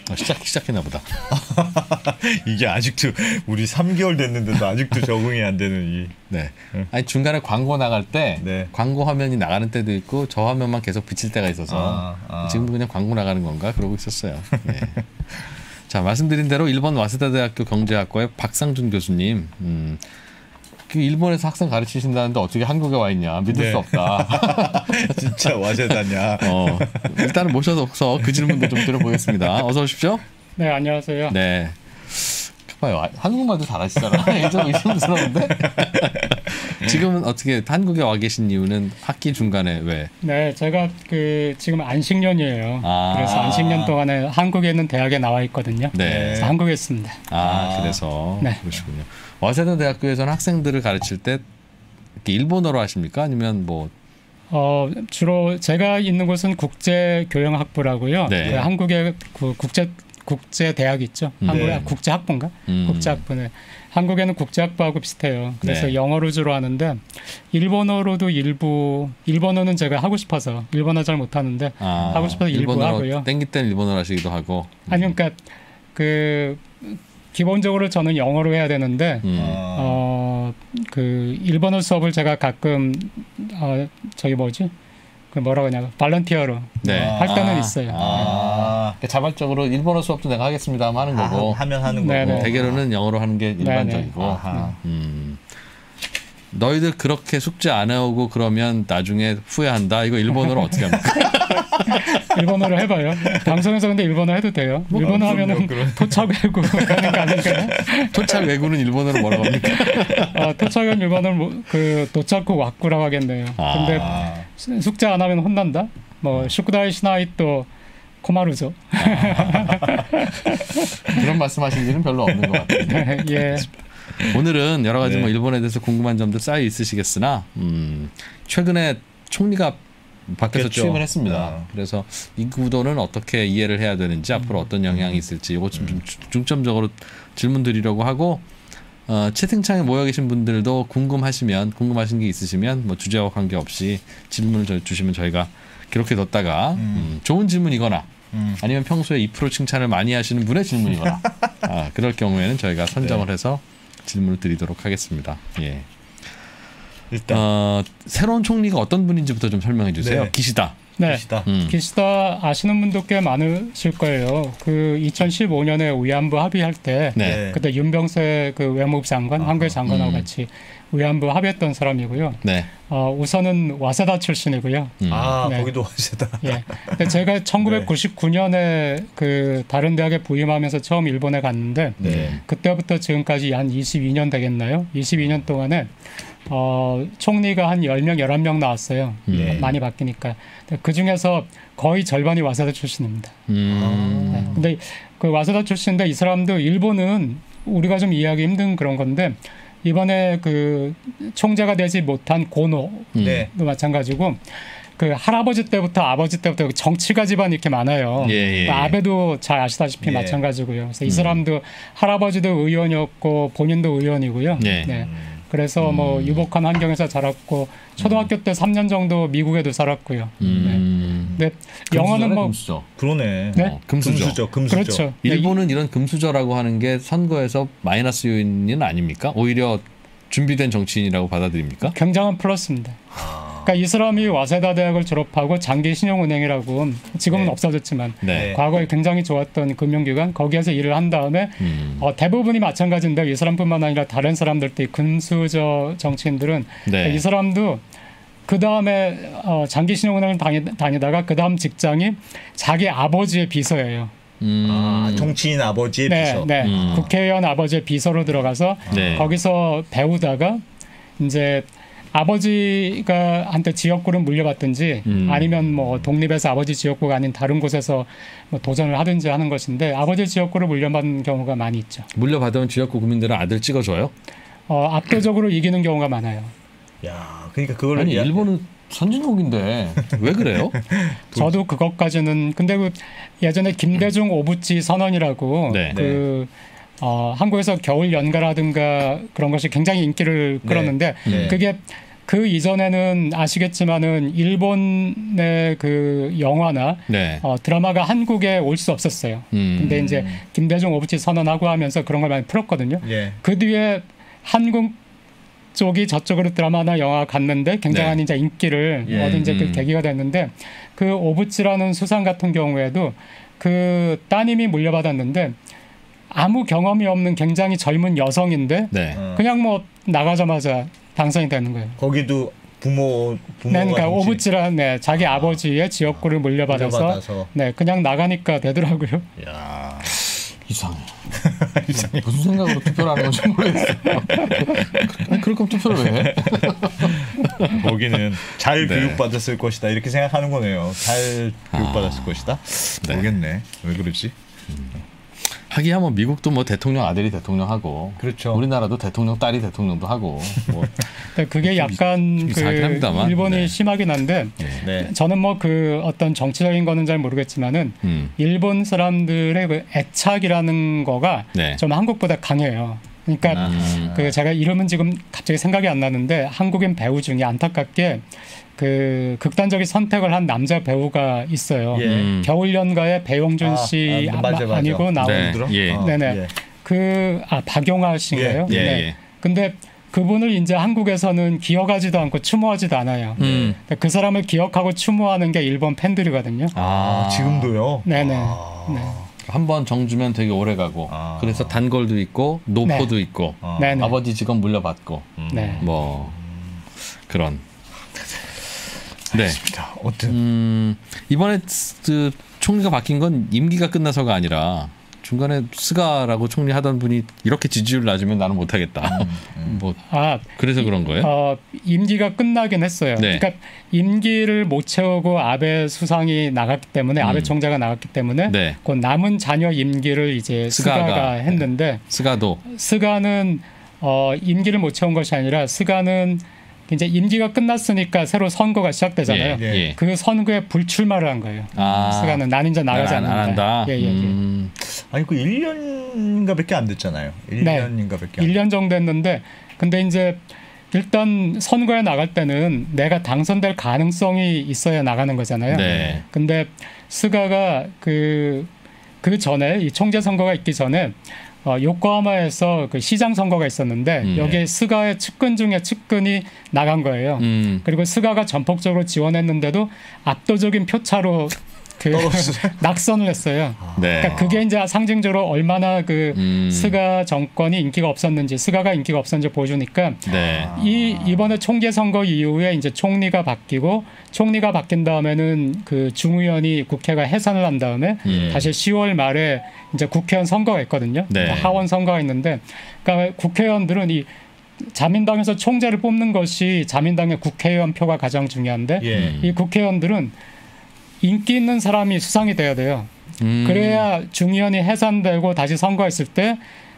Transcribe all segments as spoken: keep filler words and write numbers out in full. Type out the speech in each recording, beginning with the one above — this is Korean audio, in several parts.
어, 시작 시작했나 보다. 이게 아직도 우리 삼 개월 됐는데도 아직도 적응이 안 되는 이. 네. 아니 중간에 광고 나갈 때 네. 광고 화면이 나가는 때도 있고 저 화면만 계속 비칠 때가 있어서 아, 아. 지금도 그냥 광고 나가는 건가 그러고 있었어요. 네. 자 말씀드린 대로 일본 와세다 대학교 경제학과의 박상준 교수님. 음, 그 일본에서 학생 가르치신다는데 어떻게 한국에 와 있냐 믿을 네. 수 없다. 진짜 와세다냐. 어, 일단은 모셔서 그 질문도 좀 들어보겠습니다. 어서 오십시오. 네, 안녕하세요. 네. 봐요. 한국말도 잘하시잖아. 좀 의심스러운데. 지금은 어떻게 한국에 와 계신 이유는 학기 중간에 왜? 네, 제가 그 지금 안식년이에요. 아. 그래서 안식년 동안에 한국에 있는 대학에 나와 있거든요. 네. 그래서 한국에 있습니다. 아, 아. 그래서 네. 그러시군요. 와세다 대학교에서는 학생들을 가르칠 때 이렇게 일본어로 하십니까? 아니면 뭐? 어, 주로 제가 있는 곳은 국제교양학부라고요. 네. 그 한국의 그 국제 국제 대학 있죠. 네. 한국의 국제학부인가? 음. 국제학부네. 한국에는 국제학부하고 비슷해요. 그래서 네. 영어로 주로 하는데 일본어로도 일부 일본어는 제가 하고 싶어서 일본어 잘 못하는데 아, 하고 싶어서 일부 일본어로 하고요. 땡길 때는 일본어로 하시기도 하고. 아니 그러니까 그 기본적으로 저는 영어로 해야 되는데 음. 어, 그 일본어 수업을 제가 가끔 어, 저기 뭐지? 그 뭐라고 하냐? 발런티어로 네. 할 때는 아. 있어요. 아. 그러니까 자발적으로 일본어 수업도 내가 하겠습니다 하는 아, 거고. 하면 하는 네, 거고. 네. 대개로는 영어로 하는 게 일반적이고. 아하. 음. 너희들 그렇게 숙제 안 해오고 그러면 나중에 후회한다. 이거 일본어로 어떻게 합니까? 일본어로 해봐요. 방송에서 근데 일본어 해도 돼요. 뭐, 일본어 아, 하면은 그럼요. 토착 외국 하는 거 아닌가요? 토착 외구는 일본어로 뭐라고 합니까? 어, 토착은 일본어를 뭐, 그 도착구 왁구라고 하겠네요. 아. 근데 아. 수- 숙제 안 하면 혼난다. 뭐 슈쿠다이 시나이 또 코마루죠. 그런 말씀하실 일은 별로 없는 것 같아요. 예. 오늘은 여러 가지 네. 뭐 일본에 대해서 궁금한 점들 쌓여 있으시겠으나 음, 최근에 총리가 밖에서 바뀌었죠. 취임을 했습니다. 아. 그래서 이 구도는 어떻게 이해를 해야 되는지 앞으로 어떤 영향이 있을지 이거 좀, 좀 중점적으로 질문 드리려고 하고 어, 채팅창에 모여 계신 분들도 궁금하시면 궁금하신 게 있으시면 뭐 주제와 관계없이 질문을 저- 주시면 저희가 기록해 뒀다가 음, 좋은 질문이거나 음. 아니면 평소에 이 프로 칭찬을 많이 하시는 분의 질문이거나 아, 그럴 경우에는 저희가 선정을 네. 해서 질문을 드리도록 하겠습니다. 예. 일단 어, 새로운 총리가 어떤 분인지부터 좀 설명해 주세요. 네. 기시다. 네. 시다. 음. 기시다 아시는 분도 꽤 많으실 거예요. 그 이천십오 년에 위안부 합의할 때 네. 네. 그때 윤병세 그 외무부 장관, 한국의 장관하고 음. 같이 위안부 합의했던 사람이고요. 네. 어, 우선은 와세다 출신이고요. 음. 아, 네. 거기도 와세다. 예. 근데 제가 천구백구십구 년에 그 다른 대학에 부임하면서 처음 일본에 갔는데 네. 그때부터 지금까지 한 이십이 년 되겠나요? 이십이 년 동안에 어, 총리가 한 열 명, 열한 명 나왔어요. 네. 많이 바뀌니까. 그 중에서 거의 절반이 와세다 출신입니다. 음. 네. 근데 그 와세다 출신인데 이 사람도 일본은 우리가 좀 이해하기 힘든 그런 건데 이번에 그 총재가 되지 못한 고노도 음. 네. 마찬가지고 그 할아버지 때부터 아버지 때부터 정치가 집안이 이렇게 많아요. 예, 예, 예. 아베도 잘 아시다시피 예. 마찬가지고요. 그래서 이 음. 사람도 할아버지도 의원이었고 본인도 의원이고요. 예. 네. 그래서 뭐 유복한 환경에서 자랐고 초등학교 때 삼 년 정도 미국에도 살았고요. 음. 네. 근데 영어는 뭐 금수저. 그러네. 네? 어, 금수저. 금수저, 금수저. 그렇죠. 일본은 이런 금수저라고 하는 게 선거에서 마이너스 요인은 아닙니까? 오히려 준비된 정치인이라고 받아들입니까? 굉장한 플러스입니다. 그러니까 이 사람이 와세다 대학을 졸업하고 장기 신용은행이라고 지금은 네. 없어졌지만 네. 과거에 굉장히 좋았던 금융기관 거기에서 일을 한 다음에 음. 어, 대부분이 마찬가지인데 이 사람뿐만 아니라 다른 사람들도 이 금수저 정치인들은 네. 이 사람도 그 다음에 어, 장기 신용은행을 다니, 다니다가 그 다음 직장이 자기 아버지의 비서예요. 음. 아, 정치인 아버지의 네, 비서. 네. 음. 국회의원 아버지의 비서로 들어가서 네. 거기서 배우다가 이제 아버지가 한테 지역구를 물려받든지 음. 아니면 뭐 독립해서 아버지 지역구가 아닌 다른 곳에서 뭐 도전을 하든지 하는 것인데 아버지 지역구를 물려받는 경우가 많이 있죠. 물려받은 지역구 국민들은 아들 찍어줘요? 어, 압도적으로 이기는 경우가 많아요. 야, 그러니까 그걸 아니 야- 일본은 선진국인데 왜 그래요? 저도 그것까지는 근데 그 예전에 김대중 오부치 선언이라고 네. 그 어, 한국에서 겨울 연가라든가 그런 것이 굉장히 인기를 끌었는데 네. 그게 그 이전에는 아시겠지만은 일본의 그 영화나 네. 어, 드라마가 한국에 올 수 없었어요. 음. 근데 이제 김대중 오부치 선언하고 하면서 그런 걸 많이 풀었거든요. 예. 그 뒤에 한국 쪽이 저쪽으로 드라마나 영화 갔는데 굉장한 네. 이제 인기를 예. 얻은 이제 그 음. 계기가 됐는데 그 오부치라는 수상 같은 경우에도 그 따님이 물려받았는데 아무 경험이 없는 굉장히 젊은 여성인데 네. 어. 그냥 뭐 나가자마자 당선이 되는 거예요. 거기도 부모 부모가 네, 그러니까 정치- 오부치란 네, 자기 아. 아버지의 지역구를 물려받아서, 물려받아서. 네, 그냥 나가니까 되더라고요. 야. 이상해. 이상해. 무슨 생각으로 투표를 하는 건지 모르겠어요. 아니, 그럴 거면 투표를 왜 해? 거기는 잘 네. 교육받았을 것이다 이렇게 생각하는 거네요. 잘 교육받았을 아. 것이다. 네. 모르겠네. 왜 그러지? 하기야 뭐 미국도 뭐 대통령 아들이 대통령 하고, 그렇죠. 우리나라도 대통령 딸이 대통령도 하고, 뭐 근데 그게 약간 좀 그 이상하긴 합니다만. 일본이 네. 심하긴 한데 네. 저는 뭐 그 어떤 정치적인 거는 잘 모르겠지만은 음. 일본 사람들의 그 애착이라는 거가 네. 좀 한국보다 강해요. 그러니까 음. 그 제가 이름은 지금 갑자기 생각이 안 나는데 한국인 배우 중에 안타깝게 그 극단적인 선택을 한 남자 배우가 있어요. 예. 음. 겨울연가의 배용준 아, 씨 아, 아, 맞아, 맞아. 아니고 나온 네. 들어? 예. 어, 네네. 예. 그 아 박용화 씨인가요? 예, 네. 예. 근데 그분을 이제 한국에서는 기억하지도 않고 추모하지도 않아요. 음. 근데 그 사람을 기억하고 추모하는 게 일본 팬들이거든요. 아, 지금도요? 네네. 아. 네. 한 번 정주면 되게 오래 가고, 아. 그래서 단골도 있고 노포도 있고, 아. 네네. 아버지 직업 물려받고, 음. 네. 뭐 그런. 네. 자, 어떤 음, 이번에 그 총리가 바뀐 건 임기가 끝나서가 아니라 중간에 스가라고 총리 하던 분이 이렇게 지지율 낮으면 나는 못하겠다. 뭐 아, 그래서 그런 거예요? 어, 임기가 끝나긴 했어요. 네. 그러니까 임기를 못 채우고 아베 수상이 나갔기 때문에 음. 아베 총재가 나갔기 때문에 네. 그 남은 자녀 임기를 이제 스가가, 스가가 했는데 스가도 스가는 어, 임기를 못 채운 것이 아니라 스가는 이제 임기가 끝났으니까 새로 선거가 시작되잖아요. 예, 예. 예. 그 선거에 불출마를 한 거예요. 아, 스가는 난 이제 나가지 안, 안 않는다. 한다. 예, 예, 예. 음, 아니 그 일 년인가밖에 안 됐잖아요. 일 년인가밖에 안 일 년 정도 했는데 근데 이제 일단 선거에 나갈 때는 내가 당선될 가능성이 있어야 나가는 거잖아요. 네. 근데 스가가 그, 그 전에 이 총재 선거가 있기 전에 어, 요코하마에서 그 시장 선거가 있었는데 음, 여기에 네. 스가의 측근 중에 측근이 나간 거예요. 음, 그리고 스가가 전폭적으로 지원했는데도 압도적인 표차로 그 떨어졌어요? 낙선을 했어요. 네. 그러니까 그게 이제 상징적으로 얼마나 그 음, 스가 정권이 인기가 없었는지, 스가가 인기가 없었는지 보여주니까 네. 이 이번에 총재 선거 이후에 이제 총리가 바뀌고 총리가 바뀐 다음에는 그 중의원이 국회가 해산을 한 다음에 음. 다시 시월 말에 이제 국회의원 선거가 있거든요. 네. 하원 선거가 있는데, 그러니까 국회의원들은 이 자민당에서 총재를 뽑는 것이 자민당의 국회의원 표가 가장 중요한데 예. 음. 이 국회의원들은 인기 있는 사람이 수상이 돼야 돼요. 음, 그래야 중의원이 해산되고 다시 선거했을 때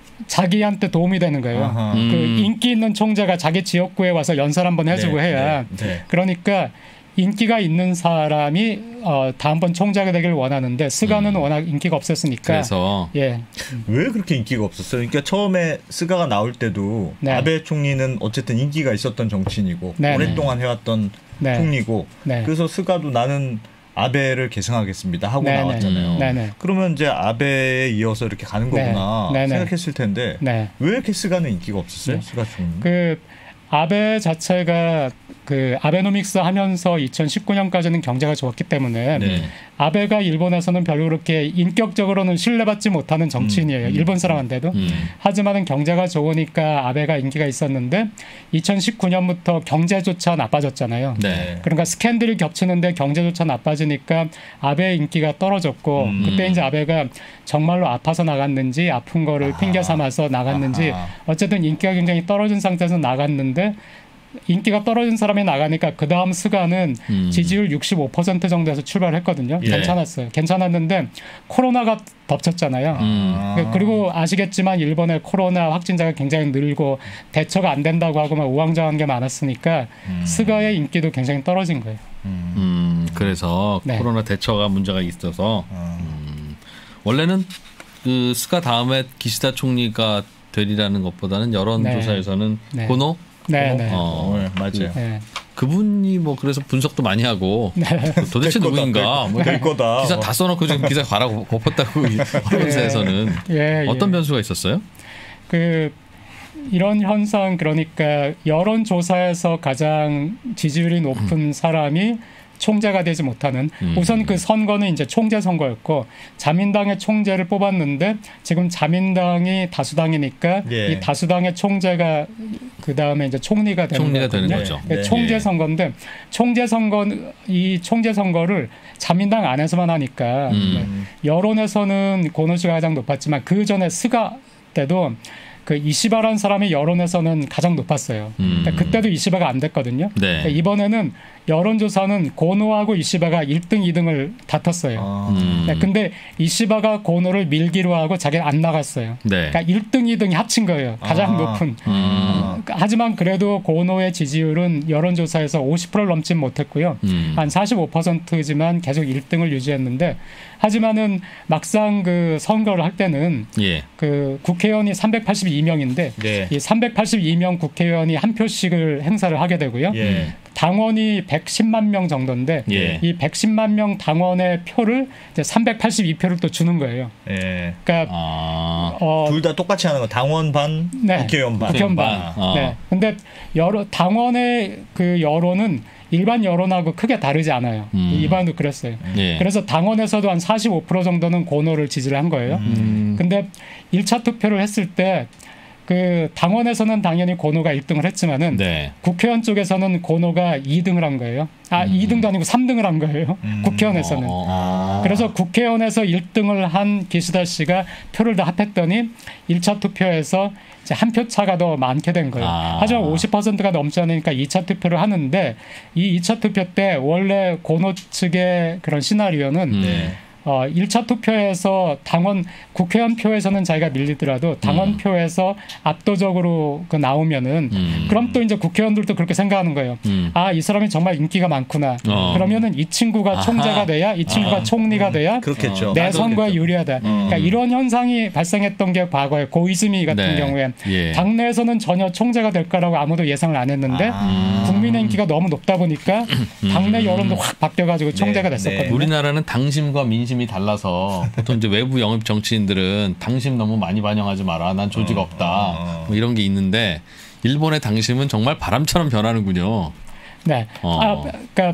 자기한테 도움이 되는 거예요. 아하. 음. 그 인기 있는 총재가 자기 지역구에 와서 연설 한번 해주고 네, 해야. 네, 네. 그러니까 인기가 있는 사람이 어, 다음번 총재가 되길 원하는데 스가는 음. 워낙 인기가 없었으니까. 그래서 예, 왜 그렇게 인기가 없었어요? 그러니까 처음에 스가가 나올 때도 네. 아베 총리는 어쨌든 인기가 있었던 정치인이고 네, 오랫동안 해왔던 네, 총리고 네, 그래서 스가도 나는 아베를 계승하겠습니다 하고 네, 나왔잖아요. 음. 네, 네, 그러면 이제 아베에 이어서 이렇게 가는 네, 거구나 네, 네. 생각했을 텐데 네. 왜 이렇게 스가는 인기가 없었어요? 네. 스가 총리. 그 아베 자체가 그 아베노믹스 하면서 이천십구 년까지는 경제가 좋았기 때문에 네. 아베가 일본에서는 별로 그렇게 인격적으로는 신뢰받지 못하는 정치인이에요. 음, 음. 일본 사람한테도. 음, 하지만은 경제가 좋으니까 아베가 인기가 있었는데 이천십구 년부터 경제조차 나빠졌잖아요. 네. 그러니까 스캔들이 겹치는데 경제조차 나빠지니까 아베의 인기가 떨어졌고 음. 그때 이제 아베가 정말로 아파서 나갔는지 아픈 거를 아. 핑계 삼아서 나갔는지 아하. 어쨌든 인기가 굉장히 떨어진 상태에서 나갔는데 인기가 떨어진 사람이 나가니까 그 다음 스가는 음. 지지율 육십오 퍼센트 정도에서 출발했거든요. 예. 괜찮았어요. 괜찮았는데 코로나가 덮쳤잖아요. 음. 아. 그리고 아시겠지만 일본의 코로나 확진자가 굉장히 늘고 대처가 안 된다고 하고 막 우왕좌왕한 게 많았으니까 음. 스가의 인기도 굉장히 떨어진 거예요. 음. 음, 그래서 네. 코로나 대처가 문제가 있어서 아. 음, 원래는 그 스가 다음에 기시다 총리가 되리라는 것보다는 여론조사에서는 네. 고노 네, 네. 어, 네, 맞아요. 네. 그분이 뭐 그래서 분석도 많이 하고 도대체 될 거다, 누구인가 뭐 될 거다. 기사 다 써놓고 지금 기사 가라고 엎었다고 언론사에서는 예, 어떤 예. 변수가 있었어요? 그 이런 현상 그러니까 여론조사에서 가장 지지율이 높은 사람이 총재가 되지 못하는 음. 우선 그 선거는 이제 총재 선거였고 자민당의 총재를 뽑았는데 지금 자민당이 다수당이니까 예. 이 다수당의 총재가 그 다음에 이제 총리가 되는 총리가 되는 거거든요. 거죠. 네, 네. 총재 예. 선거인데 총재 선거 이 총재 선거를 자민당 안에서만 하니까 음. 네, 여론에서는 고노시가 가장 높았지만 그 전에 스가 때도 그 이시바라는 사람이 여론에서는 가장 높았어요. 음. 그러니까 그때도 이시바가 안 됐거든요. 네. 그러니까 이번에는 여론조사는 고노하고 이시바가 일 등, 이 등을 다퉜어요. 아, 음. 네, 근데 이시바가 고노를 밀기로 하고 자기는 안 나갔어요. 네. 그러니까 일 등, 이 등이 합친 거예요. 가장 아. 높은. 음. 어, 하지만 그래도 고노의 지지율은 여론조사에서 오십 퍼센트를 넘진 못했고요. 음. 한 사십오 퍼센트지만 계속 일 등을 유지했는데 하지만은 막상 그 선거를 할 때는 예. 그 국회의원이 삼백팔십이 명인데 네. 이 삼백팔십이 명 국회의원이 한 표씩을 행사를 하게 되고요. 예. 당원이 백십만 명 정도인데 예. 이 백십만 명 당원의 표를 이제 삼백팔십이 표를 또 주는 거예요. 예. 그러니까 아. 어, 둘 다 똑같이 하는 거. 당원 반, 네. 국회의원 반. 국회의원 반. 반. 어. 네. 근데 여러 당원의 그 여론은 일반 여론하고 크게 다르지 않아요. 음. 이반도 그랬어요. 예. 그래서 당원에서도 한 사십오 퍼센트 정도는 고노를 지지를 한 거예요. 음. 근데 일 차 투표를 했을 때 그 당원에서는 당연히 고노가 일 등을 했지만은 네. 국회의원 쪽에서는 고노가 이 등을 한 거예요. 아, 이 등도 아니고 삼 등을 한 거예요. 음. 국회의원에서는. 어, 어. 아. 그래서 국회의원에서 일 등을 한 기시다 씨가 표를 다 합했더니 일 차 투표에서 이제 한 표 차가 더 많게 된 거예요. 아. 하지만 오십 퍼센트가 넘지 않으니까 이 차 투표를 하는데 이 이 차 투표 때 원래 고노 측의 그런 시나리오는 음. 네. 어, 일 차 투표에서 당원 국회의원 표에서는 자기가 밀리더라도 당원 음. 표에서 압도적으로 그 나오면은 음. 그럼 또 이제 국회의원들도 그렇게 생각하는 거예요. 음. 아, 이 사람이 정말 인기가 많구나. 어. 그러면은 이 친구가 아하. 총재가 돼야 이 친구가 아. 총리가 돼야 그렇겠죠. 내 나도 선거에 그렇겠죠. 유리하다. 그러니까 이런 현상이 발생했던 게 과거에 고이즈미 같은 네. 경우에 예. 당내에서는 전혀 총재가 될 거라고 아무도 예상을 안 했는데 아. 국민의 인기가 너무 높다 보니까 당내 여론도 확 바뀌어가지고 총재가 네, 됐었거든요. 네. 우리나라는 당심과 민심이 달라서 보통 이제 외부 영입 정치인들은 당심 너무 많이 반영하지 마라. 난 조직 어, 없다. 어. 뭐 이런 게 있는데 일본의 당심은 정말 바람처럼 변하는군요. 네. 어. 아, 그러니까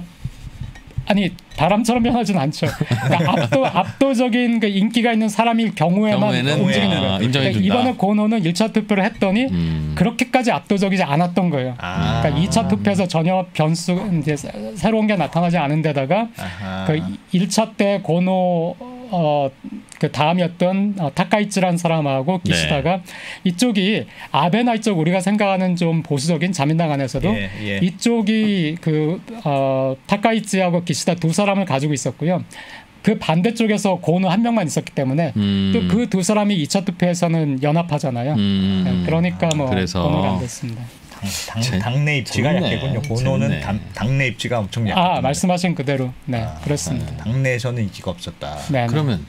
아니 바람처럼 변하진 않죠. 그러니까 압도 압도적인 그 인기가 있는 사람일 경우에만 경우에는 움직이는 아, 거예요. 인정해 그러니까 준다. 이번에 고노는 일 차 투표를 했더니 음. 그렇게까지 압도적이지 않았던 거예요. 아. 그러니까 이 차 투표에서 전혀 변수 이제 새- 새로운 게 나타나지 않은 데다가 아하. 그 일 차 때 고노 어, 그 다음이었던 어, 타카이치라는 사람하고 네. 기시다가 이쪽이 아베나 이쪽 우리가 생각하는 좀 보수적인 자민당 안에서도 예, 예. 이쪽이 그 어, 타카이치하고 기시다 두 사람을 가지고 있었고요. 그 반대쪽에서 고노 한 명만 있었기 때문에 음. 또 그 두 사람이 이 차 투표에서는 연합하잖아요. 음. 네, 그러니까 뭐 그래서. 고노가 안 됐습니다. 당, 재- 당내 입지가 재밌네. 약했군요. 고노는 재밌네. 당, 당내 입지가 엄청 약했군요. 아 말씀하신 그대로 네 아, 그렇습니다. 당내에서는 인기가 없었다. 네, 네. 그러면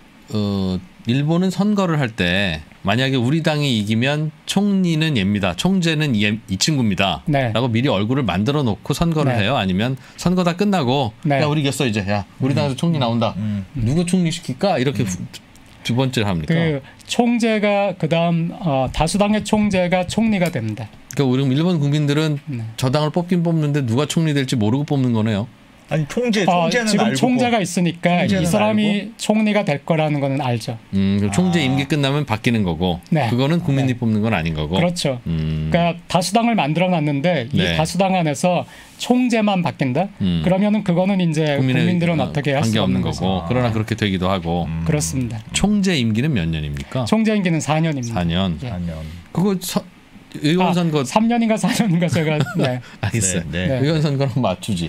어, 일본은 선거를 할 때 만약에 우리 당이 이기면 총리는 얘입니다. 총재는 이, 이 친구입니다. 네. 라고 미리 얼굴을 만들어 놓고 선거를 네. 해요? 아니면 선거 다 끝나고 네. 야 우리 이겼어 이제 야 우리 당에서 총리 나온다. 음. 누구 총리 시킬까? 이렇게 후- 두 번째를 합니까? 그 총재가 그다음 어, 다수당의 총재가 총리가 됩니다. 그러니까 우리 일본 국민들은 네. 저 당을 뽑긴 뽑는데 누가 총리 될지 모르고 뽑는 거네요. 아니 총재 어, 총재는 지금 알고 총재가 있으니까 총재는 이 사람이 알고? 총리가 될 거라는 거는 알죠. 음, 그럼 총재 아. 임기 끝나면 바뀌는 거고 네. 그거는 국민이 네. 뽑는 건 아닌 거고. 그렇죠. 음, 그러니까 다수당을 만들어 놨는데 네. 이 다수당 안에서 총재만 바뀐다. 음. 그러면은 그거는 이제 국민의 국민들은 어, 어떻게 할 수 관계 없는 없는 거죠. 거고. 그러나 그렇게 되기도 하고. 음. 그렇습니다. 총재 임기는 몇 년입니까? 총재 임기는 사 년입니다. 사 년. 예. 사 년. 그거 서, 의원 아, 선거 삼 년인가 사 년인가 제가 네. 알겠어요. 네, 네. 의원 선거는 맞추지.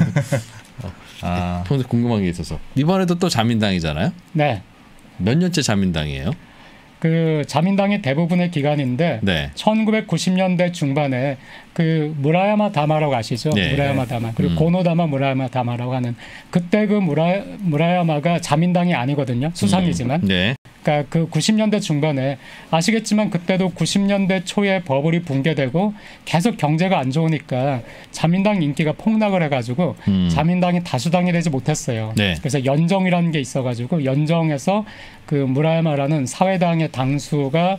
아, 평소에 궁금한 게 있어서 이번에도 또 자민당이잖아요. 네. 몇 년째 자민당이에요? 그 자민당의 대부분의 기간인데 네. 천구백구십 년대 중반에 그 무라야마 다마라고 아시죠? 네. 무라야마 다마 그리고 음. 고노다마 무라야마 다마라고 하는 그때 그 무라 무라야마가 자민당이 아니거든요. 수상이지만 네. 그러니까 그 구십 년대 중반에 아시겠지만 그때도 구십 년대 초에 버블이 붕괴되고 계속 경제가 안 좋으니까 자민당 인기가 폭락을 해가지고 음. 자민당이 다수당이 되지 못했어요. 네. 그래서 연정이라는 게 있어가지고 연정에서 그 무라야마라는 사회당의 당수가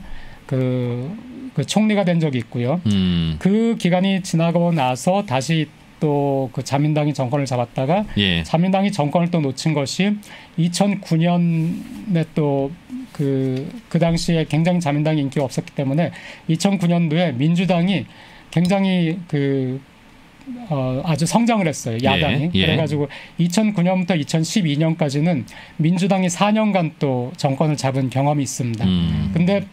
그, 그 총리가 된 적이 있고요. 음. 그 기간이 지나고 나서 다시 또 그 자민당이 정권을 잡았다가 예. 자민당이 정권을 또 놓친 것이 이천구 년에 또 그 그 당시에 굉장히 자민당이 인기가 없었기 때문에 이천구 년도에 민주당이 굉장히 그 어, 아주 성장을 했어요. 야당이. 예, 예. 그래가지고 이천구 년부터 이천십이 년까지는 민주당이 사 년간 또 정권을 잡은 경험이 있습니다. 음. 근데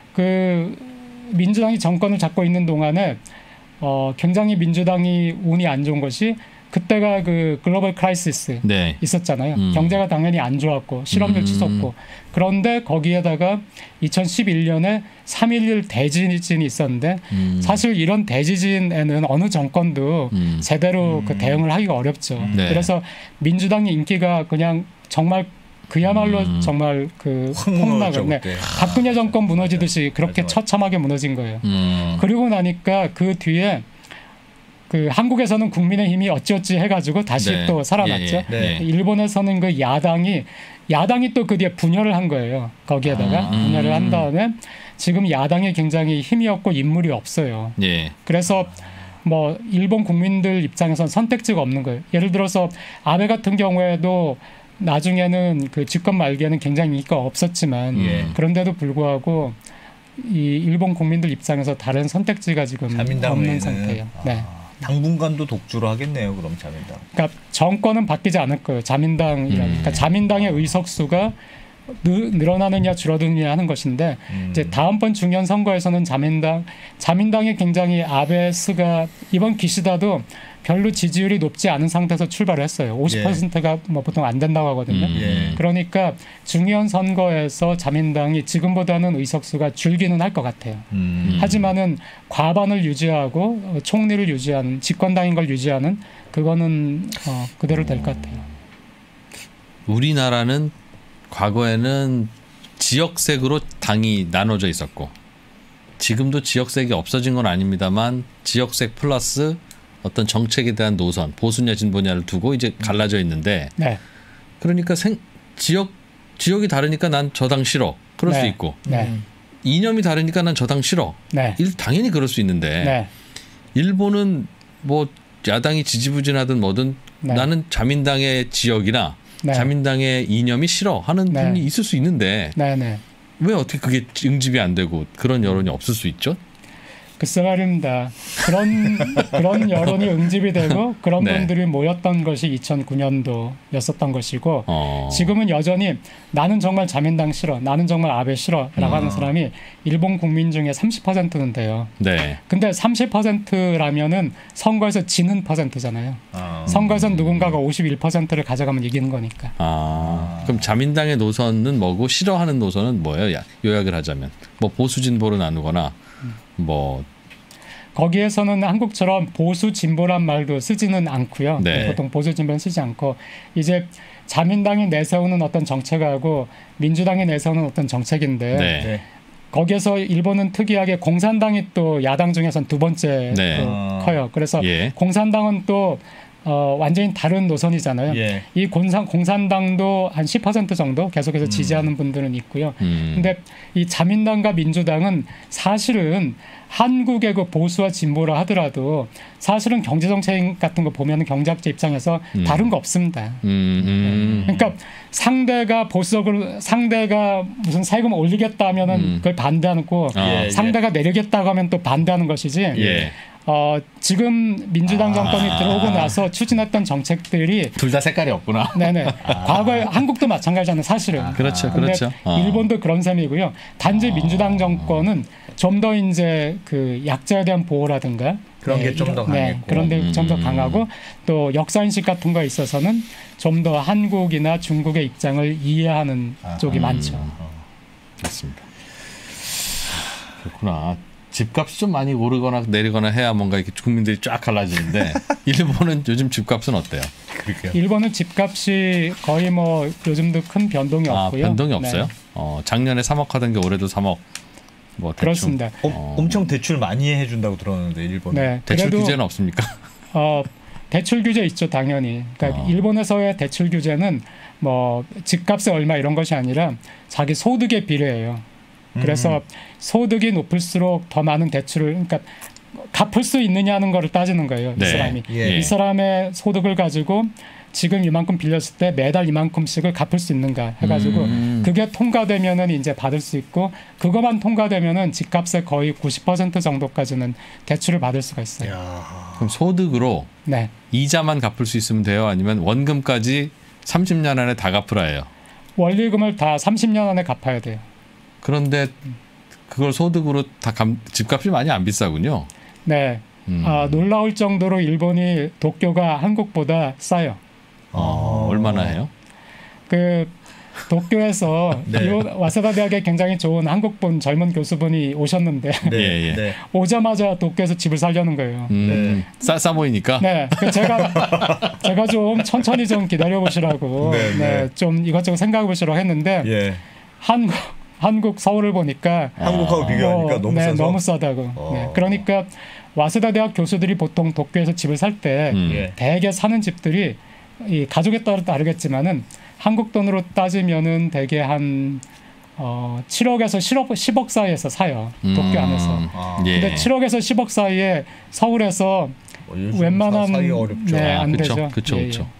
그 민주당이 정권을 잡고 있는 동안에 어, 굉장히 민주당이 운이 안 좋은 것이 그때가 그 글로벌 크라이시스 네. 있었잖아요. 음. 경제가 당연히 안 좋았고 실업률 음. 치솟고 그런데 거기에다가 이천십일 년에 삼일일 대지진이 있었는데 음. 사실 이런 대지진에는 어느 정권도 음. 제대로 음. 그 대응을 하기가 어렵죠. 네. 그래서 민주당의 인기가 그냥 정말 그야말로 음. 정말 그 확 무너졌죠, 폭락을 네. 그때. 박근혜 정권 무너지듯이 그렇게 맞아, 맞아. 처참하게 무너진 거예요. 음. 그리고 나니까 그 뒤에 그 한국에서는 국민의힘이 어찌어찌 해가지고 다시 네. 또 살아났죠. 예, 예. 네. 일본에서는 그 야당이 야당이 또 그 뒤에 분열을 한 거예요. 거기에다가 아. 분열을 한 음. 다음에 지금 야당이 굉장히 힘이 없고 인물이 없어요. 예. 그래서 뭐 일본 국민들 입장에선 선택지가 없는 거예요. 예를 들어서 아베 같은 경우에도 나중에는 그 집권 말기에는 굉장히 인기가 없었지만 예. 그런데도 불구하고 이 일본 국민들 입장에서 다른 선택지가 지금 자민당 없는 외에는 상태예요. 아, 네. 당분간도 독주를 하겠네요. 그럼 자민당. 그러니까 정권은 바뀌지 않을 거예요. 자민당이라. 음. 그러니까 자민당의 의석수가 늘, 늘어나느냐 줄어드느냐 하는 것인데 음. 이제 다음번 중요한 선거에서는 자민당 자민당이 굉장히 아베 스가 이번 기시다도 별로 지지율이 높지 않은 상태에서 출발을 했어요. 오십 퍼센트가 뭐 보통 안 된다고 하거든요. 음. 예. 그러니까 중요한 선거에서 자민당이 지금보다는 의석수가 줄기는 할 것 같아요. 음. 하지만은 과반을 유지하고 어, 총리를 유지하는 집권당인 걸 유지하는 그거는 어, 그대로 될 것 같아요. 우리나라는 과거에는 지역색으로 당이 나눠져 있었고 지금도 지역색이 없어진 건 아닙니다만 지역색 플러스 어떤 정책에 대한 노선 보수냐 진보냐를 두고 이제 갈라져 있는데 네, 그러니까 생, 지역 지역이 다르니까 난 저 당 싫어 그럴 네. 수 있고 네, 이념이 다르니까 난 저 당 싫어 네, 일 당연히 그럴 수 있는데 네, 일본은 뭐 야당이 지지부진하든 뭐든 네. 나는 자민당의 지역이나 네. 자민당의 이념이 싫어 하는 네. 분이 있을 수 있는데 네, 네. 왜 어떻게 그게 응집이 안 되고 그런 여론이 없을 수 있죠? 글쎄 말입니다. 그런 그런 여론이 응집이 되고 그런 네. 분들이 모였던 것이 이천구 년도였었던 것이고 어. 지금은 여전히 나는 정말 자민당 싫어, 나는 정말 아베 싫어라고 음. 하는 사람이 일본 국민 중에 삼십 퍼센트는 돼요. 네. 근데 삼십 퍼센트라면은 선거에서 지는 퍼센트잖아요. 아. 선거에선 누군가가 오십일 퍼센트를 가져가면 이기는 거니까. 아, 그럼 자민당의 노선은 뭐고 싫어하는 노선은 뭐예요? 야, 요약을 하자면 뭐 보수 진보로 나누거나 뭐 거기에서는 한국처럼 보수 진보란 말도 쓰지는 않고요. 네. 보통 보수 진보는 쓰지 않고 이제 자민당이 내세우는 어떤 정책하고 민주당이 내세우는 어떤 정책인데 네. 네. 거기에서 일본은 특이하게 공산당이 또 야당 중에선 두 번째 네. 또 아. 커요. 그래서 예. 공산당은 또 어, 완전히 다른 노선이잖아요. 예. 이 공산, 공산당도 한 십 퍼센트 정도 계속해서 지지하는 분들은 있고요. 음. 근데 이 자민당과 민주당은 사실은 한국의 그 보수와 진보라 하더라도 사실은 경제 정책 같은 거 보면 경제학자 입장에서 음. 다른 거 없습니다. 음, 음. 그러니까 상대가 보수적으로 상대가 무슨 세금 올리겠다 하면은 음. 그걸 반대하고 아. 예, 상대가 내리겠다고 하면 또 반대하는 것이지. 예. 어, 지금 민주당 정권이 아. 들어오고 나서 추진했던 정책들이 둘 다 색깔이 없구나. 네네. 과거에 한국도 마찬가지잖아요, 사실은. 그렇죠, 근데 그렇죠. 어. 일본도 그런 셈이고요. 단지 민주당 정권은 좀 더 이제 그 약자에 대한 보호라든가 그런 게 좀 더 강했고. 네, 그런데 좀 더 음. 강하고 또 역사인식 같은 거에 있어서는 좀 더 한국이나 중국의 입장을 이해하는 아, 쪽이 음. 많죠. 맞습니다. 그렇구나. 집값이 좀 많이 오르거나 내리거나 해야 뭔가 이렇게 국민들이 쫙 갈라지는데 일본은 요즘 집값은 어때요? 그러니까요. 일본은 집값이 거의 뭐 요즘도 큰 변동이 아, 없고요. 변동이 네. 없어요? 어, 작년에 삼억 하던 게 올해도 삼억. 뭐 대충. 그렇습니다. 어, 어. 엄청 대출 많이 해준다고 들었는데 일본. 네, 대출 그래도 규제는 없습니까? 어, 대출 규제 있죠, 당연히. 그러니까 어. 일본에서의 대출 규제는 뭐 집값에 얼마 이런 것이 아니라 자기 소득에 비례해요. 그래서 음. 소득이 높을수록 더 많은 대출을, 그러니까 갚을 수 있느냐는 거를 따지는 거예요. 네. 이 사람이. 예. 이 사람의 소득을 가지고 지금 이만큼 빌렸을 때 매달 이만큼씩을 갚을 수 있는가 해가지고 음. 그게 통과되면은 이제 받을 수 있고 그것만 통과되면은 집값의 거의 구십 퍼센트 정도까지는 대출을 받을 수가 있어요. 야. 그럼 소득으로 네. 이자만 갚을 수 있으면 돼요? 아니면 원금까지 삼십 년 안에 다 갚으라예요? 원리금을 다 삼십 년 안에 갚아야 돼요. 그런데 그걸 소득으로 다 감, 집값이 많이 안 비싸군요. 네. 음. 아, 놀라울 정도로 일본이 도쿄가 한국보다 싸요. 어, 얼마나 해요? 그 도쿄에서 네. 이 와세다 대학에 굉장히 좋은 한국분 젊은 교수분이 오셨는데 네. 예, 예. 네. 오자마자 도쿄에서 집을 살려는 거예요. 음, 싸, 싸 보이니까? 네, 그 제가 제가 좀 천천히 좀 기다려 보시라고, 네, 네, 네. 좀 이것저것 생각해 보시라고 했는데 예. 한국 한국 서울을 보니까 한국하고 아. 비교하니까 어, 너무 네, 싸서. 너무 싸다고. 어. 네, 그러니까 와세다 대학 교수들이 보통 도쿄에서 집을 살 때 음. 예. 대개 사는 집들이 이 가족에 따라 다르겠지만은 한국 돈으로 따지면은 대개 한 어, 칠억에서 십억, 십억 사이에서 사요. 도쿄 음. 안에서. 아. 예. 근데 칠억에서 십억 사이에 서울에서 뭐 요즘 웬만한 사, 사기 어렵죠. 네, 아, 안 그쵸, 되죠. 그쵸, 예, 예. 그쵸.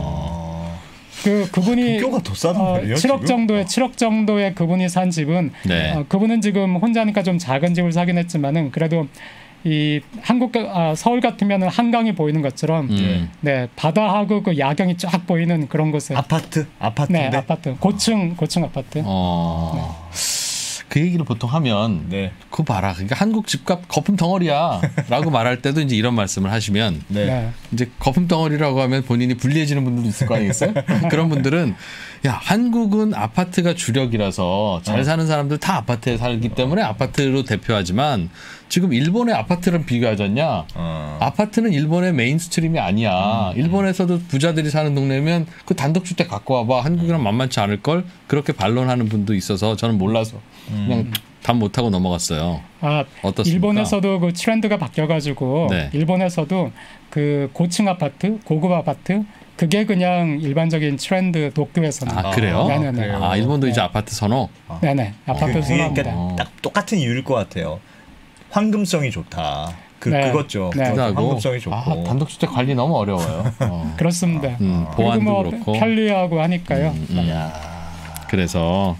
아. 그 그분이 도쿄가 더 싸단 어, 말이에요? 칠억 지금? 정도의 칠억 정도의 그분이 산 집은 네. 어, 그분은 지금 혼자니까 좀 작은 집을 사긴 했지만은 그래도 이 한국 아, 서울 같으면은 한강이 보이는 것처럼 음. 네 바다하고 그 야경이 쫙 보이는 그런 곳에 아파트? 네 아파트인데? 아파트 고층 고층 아파트 어. 그 얘기를 보통 하면 네. 그거 봐라. 그러니까 한국 집값 거품 덩어리야라고 말할 때도 이제 이런 말씀을 하시면 네. 네. 이제 거품 덩어리라고 하면 본인이 불리해지는 분들도 있을 거 아니겠어요? 그런 분들은 야 한국은 아파트가 주력이라서 잘 사는 사람들 다 아파트에 살기 때문에 아파트로 대표하지만 지금 일본의 아파트랑 비교하잖냐? 어. 아파트는 일본의 메인스트림이 아니야. 일본에서도 부자들이 사는 동네면 그 단독주택 갖고 와봐. 한국이랑 만만치 않을 걸 그렇게 반론하는 분도 있어서 저는 몰라서 그냥 답 못하고 넘어갔어요. 아 어떻습니까? 일본에서도 그 트렌드가 바뀌어가지고 네. 일본에서도 그 고층 아파트 고급 아파트 그게 그냥 일반적인 트렌드 도쿄에서는 아 그래요? 네네네. 그래요? 아 일본도 네. 이제 아파트 선호. 네네 아파트 그게 선호합니다. 그러니까 딱 똑같은 이유일 것 같아요. 황금성이 좋다. 그 네. 그거죠. 네. 그거 하고 황금성이 좋고. 아, 단독주택 관리 너무 어려워요. 어. 그렇습니다. 음, 그리고 보안도 뭐 그렇고. 편리하고 하니까요. 음, 음. 야. 그래서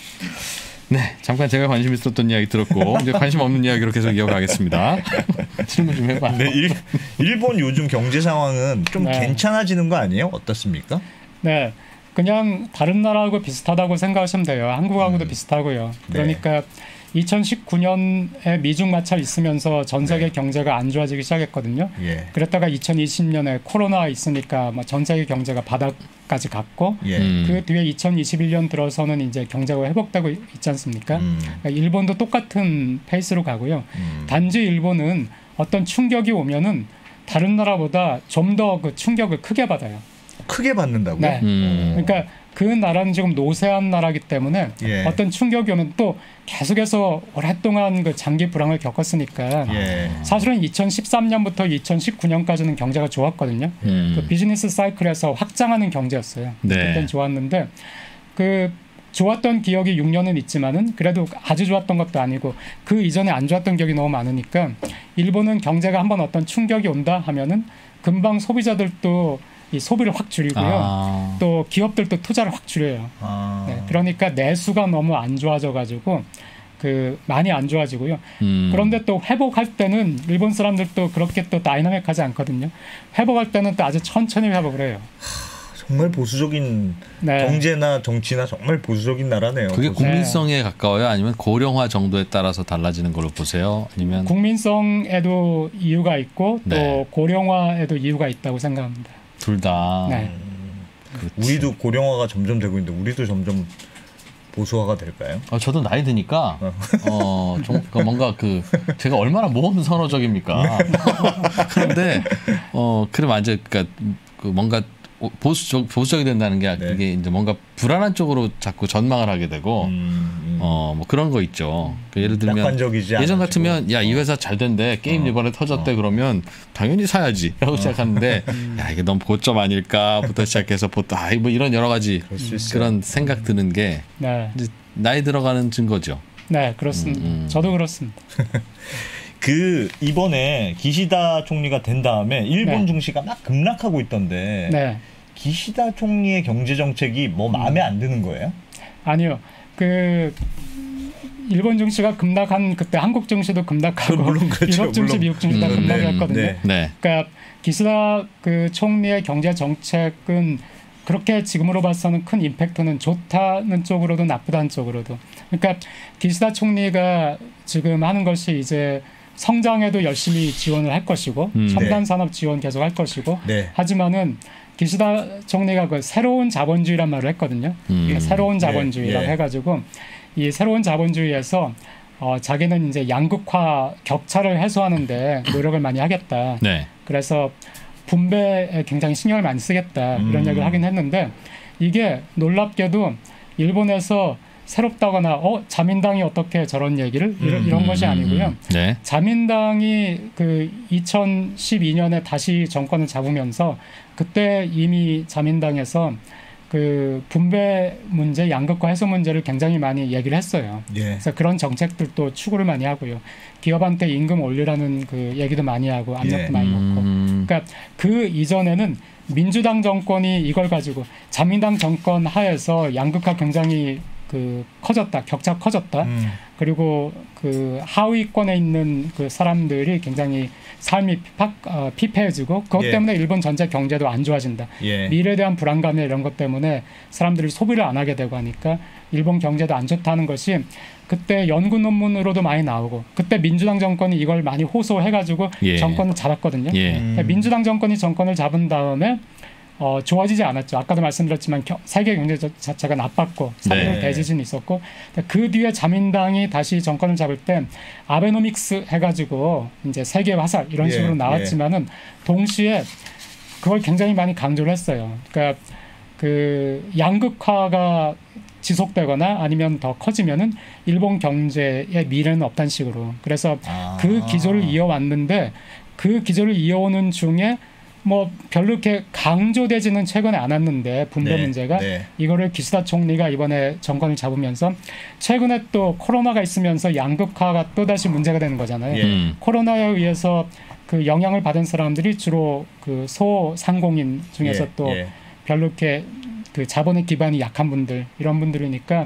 네 잠깐 제가 관심 있었던 이야기 들었고 이제 관심 없는 이야기로 계속 이어가겠습니다. 질문 좀 해봐. 네, 일, 일본 요즘 경제 상황은 좀 네. 괜찮아지는 거 아니에요? 어떻습니까? 네, 그냥 다른 나라하고 비슷하다고 생각하시면 돼요. 한국하고도 음. 비슷하고요. 네. 그러니까 이천십구 년에 미중 마찰 있으면서 전 세계 네. 경제가 안 좋아지기 시작했거든요. 예. 그랬다가 이천이십 년에 코로나 있으니까 뭐 전 세계 경제가 바닥까지 갔고 예. 음. 그 뒤에 이천이십일 년 들어서는 이제 경제가 회복되고 있지 않습니까? 음. 그러니까 일본도 똑같은 페이스로 가고요. 음. 단지 일본은 어떤 충격이 오면은 다른 나라보다 좀 더 그 충격을 크게 받아요. 크게 받는다고요? 네. 음. 그러니까 그 나라는 지금 노쇠한 나라기 때문에 예. 어떤 충격이 오면 또 계속해서 오랫동안 그 장기 불황을 겪었으니까 예. 사실은 이천십삼 년부터 이천십구 년까지는 경제가 좋았거든요. 음. 그 비즈니스 사이클에서 확장하는 경제였어요. 네. 그때는 좋았는데 그 좋았던 기억이 육 년은 있지만은 그래도 아주 좋았던 것도 아니고 그 이전에 안 좋았던 기억이 너무 많으니까 일본은 경제가 한번 어떤 충격이 온다 하면은 금방 소비자들도 이 소비를 확 줄이고요. 아. 또 기업들도 투자를 확 줄여요. 아. 네, 그러니까 내수가 너무 안 좋아져가지고 그 많이 안 좋아지고요. 음. 그런데 또 회복할 때는 일본 사람들도 그렇게 또 다이나믹하지 않거든요. 회복할 때는 또 아주 천천히 회복을 해요. 정말 보수적인 네. 경제나 정치나 정말 보수적인 나라네요. 그게 보수. 국민성에 가까워요? 아니면 고령화 정도에 따라서 달라지는 걸로 보세요? 아니면 국민성에도 이유가 있고 또 네. 고령화에도 이유가 있다고 생각합니다. 둘 다. 네. 우리도 고령화가 점점 되고 있는데 우리도 점점 보수화가 될까요? 어, 저도 나이 드니까 어, 좀, 그 뭔가 그 제가 얼마나 모험 선호적입니까? 그런데 어, 그럼 완전 그러니까 그 뭔가 보수 보수적이 된다는 게 네. 그게 이제 뭔가 불안한 쪽으로 자꾸 전망을 하게 되고 음, 음. 어 뭐 그런 거 있죠. 그 예를 들면 낙관적이지 예전 않아지고. 같으면 야 이 회사 잘 된대 게임 어. 이번에 터졌대 어. 그러면 당연히 사야지라고 시작하는데 야 이게 너무 고점 아닐까부터 시작해서 보통 아뭐 이런 여러 가지 그럴 수 있어요. 그런 생각 드는 게 네, 이제 나이 들어가는 증거죠. 네 그렇습니다. 음, 음. 저도 그렇습니다. 그 이번에 기시다 총리가 된 다음에 일본 네. 증시가 막 급락하고 있던데 네, 기시다 총리의 경제 정책이 뭐 마음에 안 드는 거예요? 아니요. 그 일본 증시가 급락한 그때 한국 증시도 급락하고 그 물론 그렇죠. 유럽 증시, 물론. 미국 증시 다 음, 급락을 네, 했거든요. 네. 네. 그러니까 기시다 그 총리의 경제 정책은 그렇게 지금으로 봐서는 큰 임팩트는 좋다는 쪽으로도 나쁘다는 쪽으로도. 그러니까 기시다 총리가 지금 하는 것이 이제 성장에도 열심히 지원을 할 것이고 음. 첨단 네. 산업 지원 계속 할 것이고 네. 하지만은 기시다 총리가 그 새로운 자본주의란 말을 했거든요. 음. 그러니까 새로운 자본주의라고 예, 예. 해가지고 이 새로운 자본주의에서 어, 자기는 이제 양극화 격차를 해소하는데 노력을 많이 하겠다. 네. 그래서 분배에 굉장히 신경을 많이 쓰겠다 이런 음. 얘기를 하긴 했는데 이게 놀랍게도 일본에서 새롭다거나 어 자민당이 어떻게 저런 얘기를 이런, 음. 이런 것이 아니고요. 네. 자민당이 그 이천십이 년에 다시 정권을 잡으면서 그때 이미 자민당에서 그 분배 문제, 양극화 해소 문제를 굉장히 많이 얘기를 했어요. 예. 그래서 그런 정책들도 추구를 많이 하고요. 기업한테 임금 올리라는 그 얘기도 많이 하고 압력도 예. 많이 넣고. 음. 그러니까 그 이전에는 민주당 정권이 이걸 가지고 자민당 정권 하에서 양극화 굉장히 그 커졌다, 격차 커졌다. 음. 그리고 그 하위권에 있는 그 사람들이 굉장히 삶이 피팍, 어, 피폐해지고 그것 예. 때문에 일본 전체 경제도 안 좋아진다. 예. 미래에 대한 불안감이나 이런 것 때문에 사람들이 소비를 안 하게 되고 하니까 일본 경제도 안 좋다는 것이 그때 연구 논문으로도 많이 나오고 그때 민주당 정권이 이걸 많이 호소해가지고 예. 정권을 잡았거든요. 예. 음. 그러니까 민주당 정권이 정권을 잡은 다음에 어, 좋아지지 않았죠. 아까도 말씀드렸지만 겨, 세계 경제 자- 자체가 나빴고 삼 일 네. 대지진이 있었고 그 뒤에 자민당이 다시 정권을 잡을 때 아베노믹스 해가지고 이제 세계 화살 이런 예, 식으로 나왔지만은 동시에 그걸 굉장히 많이 강조를 했어요. 그러니까 그 양극화가 지속되거나 아니면 더 커지면은 일본 경제의 미래는 없다는 식으로. 그래서 아. 그 기조를 이어왔는데 그 기조를 이어오는 중에 뭐 별로 이렇게 강조되지는 최근에 않았는데 분배 네, 문제가 네. 이거를 기시다 총리가 이번에 정권을 잡으면서 최근에 또 코로나가 있으면서 양극화가 또다시 문제가 되는 거잖아요. 예. 음. 코로나에 의해서 그 영향을 받은 사람들이 주로 그 소상공인 중에서 예, 또 예. 별로 이렇게 그 자본의 기반이 약한 분들 이런 분들이니까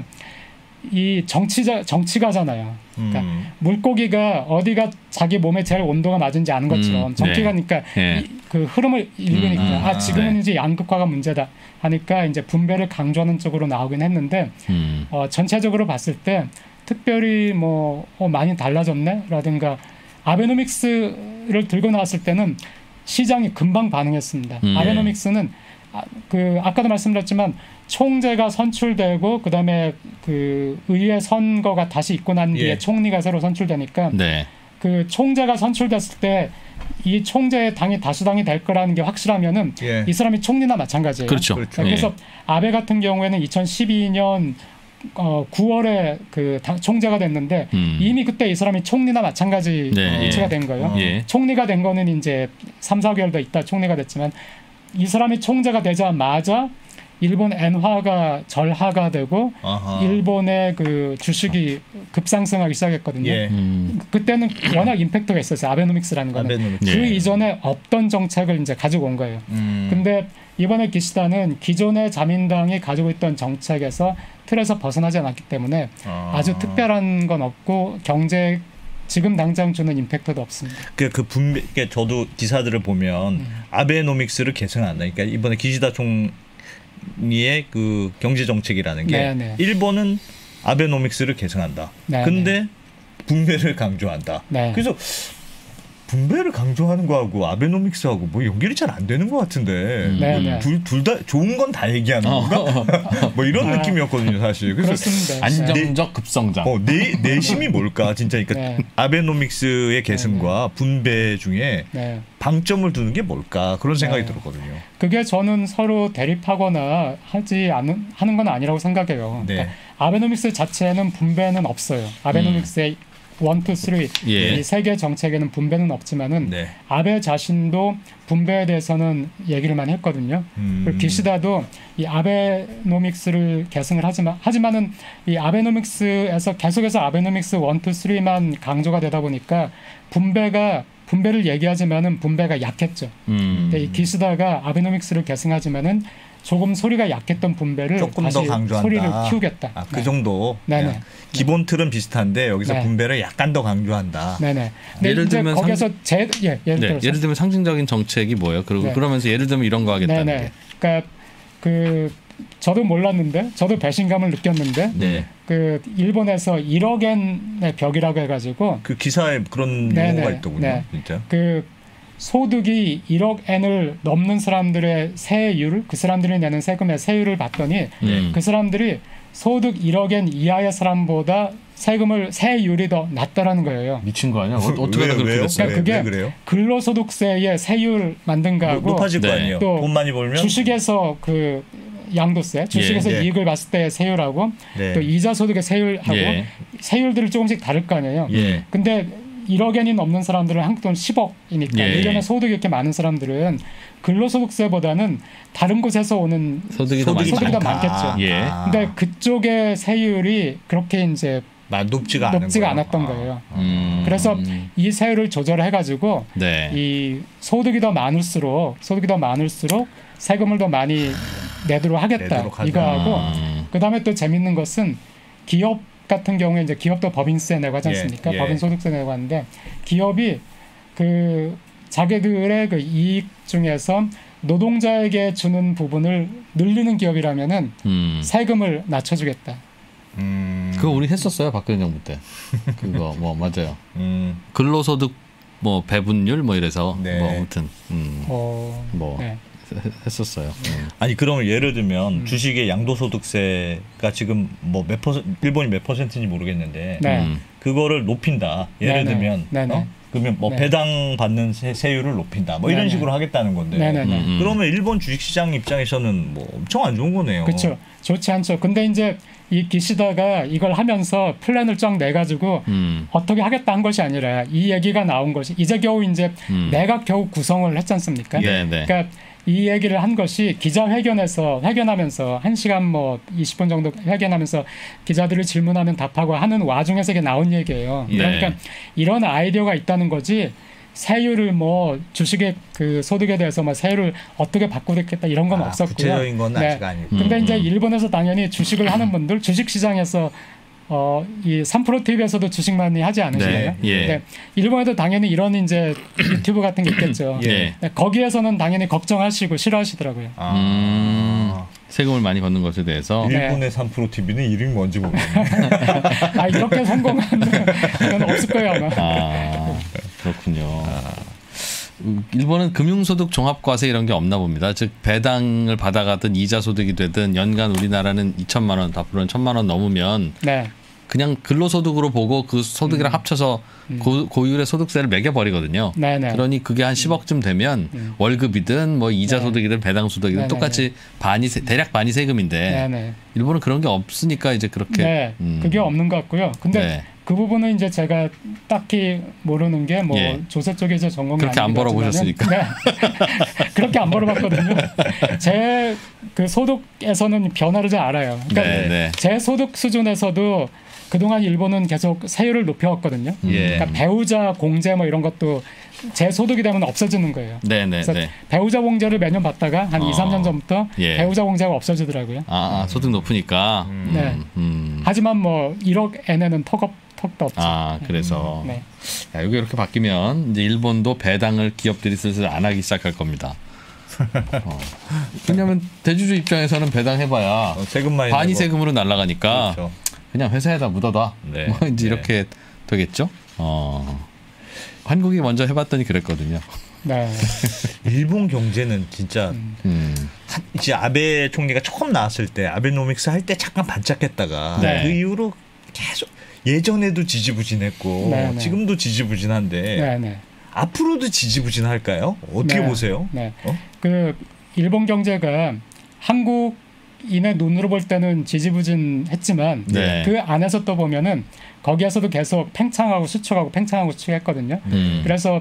이 정치자 정치가잖아요. 그러니까 음. 물고기가 어디가 자기 몸에 제일 온도가 맞은지 아는 것처럼 음, 정치가니까 네. 이, 그 흐름을 읽으니까 음, 아 지금은 네. 이제 양극화가 문제다 하니까 이제 분배를 강조하는 쪽으로 나오긴 했는데 음. 어, 전체적으로 봤을 때 특별히 뭐 어, 많이 달라졌네라든가 아베노믹스를 들고 나왔을 때는 시장이 금방 반응했습니다. 음, 아베노믹스는 아, 그 아까도 말씀드렸지만 총재가 선출되고 그다음에 그 의회 선거가 다시 있고 난 뒤에 예. 총리가 새로 선출되니까 네. 그 총재가 선출됐을 때 이 총재의 당이 다수당이 될 거라는 게 확실하면은 예. 이 사람이 총리나 마찬가지예요. 그렇죠. 그렇죠. 그래서 예. 아베 같은 경우에는 이천십이 년 어, 구월에 그 당- 총재가 됐는데 음. 이미 그때 이 사람이 총리나 마찬가지 네. 위치가 된 거예요. 예. 총리가 된 거는 이제 삼, 사 개월 더 있다 총리가 됐지만 이 사람이 총재가 되자마자 일본 엔화가 절하가 되고 아하. 일본의 그 주식이 급상승하기 시작했거든요. 예. 음. 그때는 워낙 임팩트가 있었어요. 아베노믹스라는 거는. 아베노믹스. 그 예. 이전에 없던 정책을 이제 가지고 온 거예요. 음. 근데 이번에 기시다는 기존의 자민당이 가지고 있던 정책에서 틀에서 벗어나지 않았기 때문에 아. 아주 특별한 건 없고 경제 지금 당장 주는 임팩트도 없습니다. 그, 그 분배, 그러니까 저도 기사들을 보면 음. 아베노믹스를 계승한다. 그러니까 이번에 기시다 총리의 그 경제 정책이라는 게 네, 네. 일본은 아베노믹스를 계승한다. 네, 근데 분배를 강조한다. 네. 그래서 분배를 강조하는 거하고 아베노믹스하고 뭐 연결이 잘 안 되는 것 같은데 네, 네. 둘 다 좋은 건 다 얘기하는 건가? 뭐 이런 아, 느낌이었거든요 사실. 그래서 그렇습니다. 안정적 급성장. 어, 내, 내심이 뭘까 진짜. 그러니까 네. 아베노믹스의 계승과 분배 중에 네. 방점을 두는 게 뭘까 그런 생각이 네. 들었거든요. 그게 저는 서로 대립하거나 하지 않는 하는 건 아니라고 생각해요. 네. 그러니까 아베노믹스 자체에는 분배는 없어요. 아베노믹스의 원, 투, 쓰리 예. 이 세 개 정책에는 분배는 없지만은 네. 아베 자신도 분배에 대해서는 얘기를 많이 했거든요. 음. 그리고 기시다도 이 아베노믹스를 계승을 하지만 하지만은 이 아베노믹스에서 계속해서 아베노믹스 원, 투, 쓰리만 강조가 되다 보니까 분배가 분배를 얘기하지만은 분배가 약했죠. 음. 근데 이 기시다가 아베노믹스를 계승하지만은 조금 소리가 약했던 분배를 조금 다시 더 강조한다. 소리를 키우겠다. 아, 그 네. 정도. 네네. 그냥 기본 틀은 비슷한데 여기서 네. 분배를 약간 더 강조한다. 네네. 근데 예를 이제 들면 거기서 제 예, 예를 네, 들어서 예를 들면 상징적인 정책이 뭐예요? 그리고 네. 그러면서 예를 들면 이런 거 하겠다는 네네. 게. 그러니까 그 저도 몰랐는데 저도 배신감을 느꼈는데 네. 그 일본에서 일억 엔의 벽이라고 해가지고 그 기사에 그런 네네. 용어가 있더군요. 네. 진짜. 그 소득이 일억 엔을 넘는 사람들의 세율, 그 사람들이 내는 세금의 세율을 봤더니 음. 그 사람들이 소득 일억 엔 이하의 사람보다 세금을 세율이 더 낮다라는 거예요. 미친 거 아니야? 어, 어떻게 왜요? 하다 그렇게 왜요? 됐어요? 그러니까 그게 왜 그래요? 근로소득세의 세율 만든 거하고 높아질 거 네. 아니에요. 또 돈 많이 벌면 주식에서 그 양도세, 주식에서 예. 이익을 봤을 때 세율하고 네. 또 이자 소득의 세율하고 예. 세율들이 조금씩 다를 거 아니에요. 예. 근데 일억 엔이 넘는 사람들은 한국 돈 십억이니까 예. 일 년에 소득이 이렇게 많은 사람들은 근로소득세보다는 다른 곳에서 오는 소득이 더 많이 소득이 더 많다. 많겠죠. 예. 아, 근데 그쪽의 세율이 그렇게 이제 나- 높지가 않은 높지가 거예요. 않았던 아. 거예요. 음. 그래서 이 세율을 조절해가지고 네. 이 소득이 더 많을수록 소득이 더 많을수록 세금을 더 많이 내도록 하겠다 내도록 하자. 이거하고 아. 그다음에 또 재밌는 것은 기업 같은 경우에 이제 기업도 법인세 내고 하지 예, 않습니까? 예. 법인 소득세 내고 하는데 기업이 그 자기들의 그 이익 중에서 노동자에게 주는 부분을 늘리는 기업이라면은 음. 세금을 낮춰주겠다. 음. 그거 우리 했었어요 박근혜 정부 때. 그거 뭐 맞아요. 음. 근로소득 뭐 배분율 뭐 이래서 네. 뭐 아무튼 음. 어, 뭐 네. 했었어요. 음. 아니 그러면 예를 들면 음. 주식의 양도소득세가 지금 뭐 몇 퍼센트 일본이 몇 퍼센트인지 모르겠는데 네. 음. 그거를 높인다. 예를 네네. 들면 네네. 어? 그러면 뭐 네. 배당 받는 세, 세율을 높인다. 뭐 이런 네네. 식으로 하겠다는 건데. 네네네. 음, 음. 그러면 일본 주식시장 입장에서는 뭐 엄청 안 좋은 거네요. 그렇죠. 좋지 않죠. 근데 이제 이 기시다가 이걸 하면서 플랜을 쫙 내가지고 음. 어떻게 하겠다 한 것이 아니라 이 얘기가 나온 것이 이제 겨우 이제 음. 내각 겨우 구성을 했지 않습니까? 네, 네. 그러니까 이 얘기를 한 것이 기자회견에서 회견하면서 한 시간 뭐 이십 분 정도 회견하면서 기자들을 질문하면 답하고 하는 와중에서 이게 나온 얘기예요. 네. 그러니까 이런 아이디어가 있다는 거지 세율을 뭐 주식의 그 소득에 대해서 뭐 세율을 어떻게 바꾸겠다 이런 건 아, 없었고요. 구체적인 건 아직 아니고. 근데 음, 이제 음. 일본에서 당연히 주식을 하는 분들 주식 시장에서 어, 이 삼 프로 티비에서도 주식 많이 하지 않으시나요? 네, 예. 네. 일본에도 당연히 이런 이제 유튜브 같은 게 있겠죠. 예. 네, 거기에서는 당연히 걱정하시고 싫어하시더라고요. 아. 음. 세금을 많이 걷는 것에 대해서 일본의 삼 프로 티비는 이름이 뭔지 모르겠네. 아 이렇게 성공한 건 없을 거예요 아마. 아 그렇군요. 음, 일본은 금융소득 종합과세 이런 게 없나 봅니다. 즉 배당을 받아가든 이자 소득이 되든 연간 우리나라는 이천만 원, 앞으로는 천만 원 넘으면 네. 그냥 근로소득으로 보고 그 소득이랑 합쳐서 고, 고율의 소득세를 매겨버리거든요. 네네. 그러니 그게 한 십억쯤 되면 음. 월급이든 뭐 이자 네. 소득이든 배당 소득이든 네네네. 똑같이 반이 세- 대략 반이 세금인데 네네. 일본은 그런 게 없으니까 이제 그렇게 네. 음. 그게 없는 것 같고요. 근데 네. 그 부분은 이제 제가 딱히 모르는 게 뭐 예. 조세 쪽에서 전공이 그렇게 안 아니긴 벌어보셨으니까. 하지만은, 네. 그렇게 안 벌어봤거든요. 제 그 소득에서는 변화를 잘 알아요. 그러니까 네, 네. 제 소득 수준에서도 그동안 일본은 계속 세율을 높여왔거든요. 예. 그러니까 배우자 공제 뭐 이런 것도 제 소득이 되면 없어지는 거예요. 네, 네, 그래서 네. 배우자 공제를 매년 받다가 한 어. 이, 삼 년 전부터 예. 배우자 공제가 없어지더라고요. 아, 아 소득 높으니까. 음. 네. 음. 하지만 뭐 일억 엔에는 턱업 턱도 없죠. 아 그래서 네. 야, 이게 이렇게 바뀌면 이제 일본도 배당을 기업들이 슬슬 안 하기 시작할 겁니다. 어. 왜냐하면 대주주 입장에서는 배당해봐야 어, 세금 많이 반이 내고. 세금으로 날아가니까 그렇죠. 그냥 회사에다 묻어둬. 네. 뭐 이제 네. 이렇게 되겠죠. 어. 한국이 먼저 해봤더니 그랬거든요. 네. 일본 경제는 진짜 음. 한- 이제 아베 총리가 처음 나왔을 때 아베노믹스 할 때 잠깐 반짝했다가 네. 그 이후로 계속 예전에도 지지부진했고 네, 네. 지금도 지지부진한데 네, 네. 앞으로도 지지부진할까요? 어떻게 네. 보세요? 네. 어? 그 일본 경제가 한국인의 눈으로 볼 때는 지지부진했지만 네. 그 안에서 또 보면은 거기에서도 계속 팽창하고 수축하고 팽창하고 수축했거든요. 음. 그래서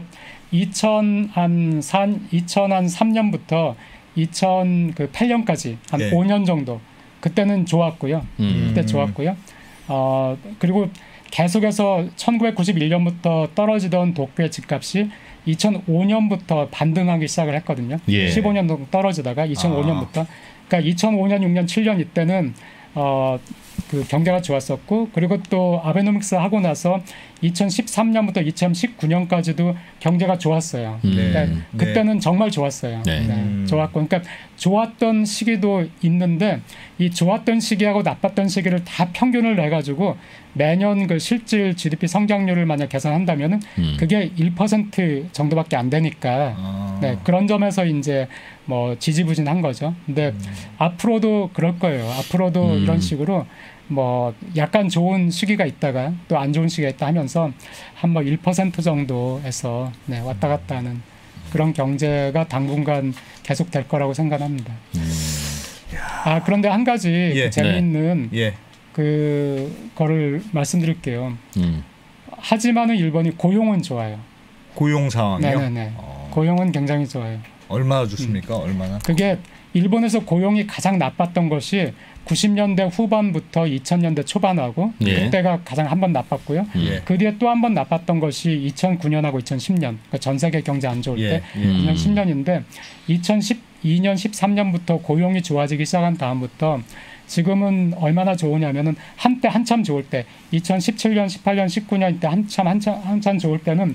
이천삼 년부터 이천팔 년까지 한 네. 오 년 정도 그때는 좋았고요. 음. 그때 좋았고요. 어 그리고 계속해서 천구백구십일 년부터 떨어지던 도쿄의 집값이 이천오 년부터 반등하기 시작을 했거든요. 예. 십오 년 정도 떨어지다가 이천오 년부터 그러니까 이천오 년, 육 년, 칠 년 이때는 어 그 경제가 좋았었고 그리고 또 아베노믹스 하고 나서 이천십삼 년부터 이천십구 년까지도 경제가 좋았어요. 음. 그러니까 네. 그때는 정말 좋았어요. 네. 네, 음. 좋았고 그러니까 좋았던 시기도 있는데 이 좋았던 시기하고 나빴던 시기를 다 평균을 내 가지고 매년 그 실질 지디피 성장률을 만약 계산한다면은 음. 그게 일 퍼센트 정도밖에 안 되니까 아. 네, 그런 점에서 이제 뭐 지지부진한 거죠. 근데 앞으로도 그럴 거예요. 앞으로도 음. 이런 식으로 뭐 약간 좋은 시기가 있다가 또 안 좋은 시기가 있다 하면서 한 뭐 일 퍼센트 정도에서 네, 왔다 갔다 하는 그런 경제가 당분간 계속 될 거라고 생각합니다. 아 그런데 한 가지 예. 그 재미있는 예. 그 거를 말씀드릴게요. 음. 하지만은 일본이 고용은 좋아요. 고용 상황이요? 네네네. 어. 고용은 굉장히 좋아요. 얼마나 좋습니까? 얼마나? 그게 일본에서 고용이 가장 나빴던 것이 구십 년대 후반부터 이천 년대 초반하고 예. 그때가 가장 한 번 나빴고요. 예. 그 뒤에 또 한 번 나빴던 것이 이천구 년하고 이천십 년. 그러니까 전 세계 경제 안 좋을 예. 때 예. 음. 이 년 십 년인데 이천십이 년 십삼 년부터 고용이 좋아지기 시작한 다음부터 지금은 얼마나 좋으냐면은 한때 한참 좋을 때 이천십칠 년, 십팔 년, 십구 년 때 한참 한참 한참 좋을 때는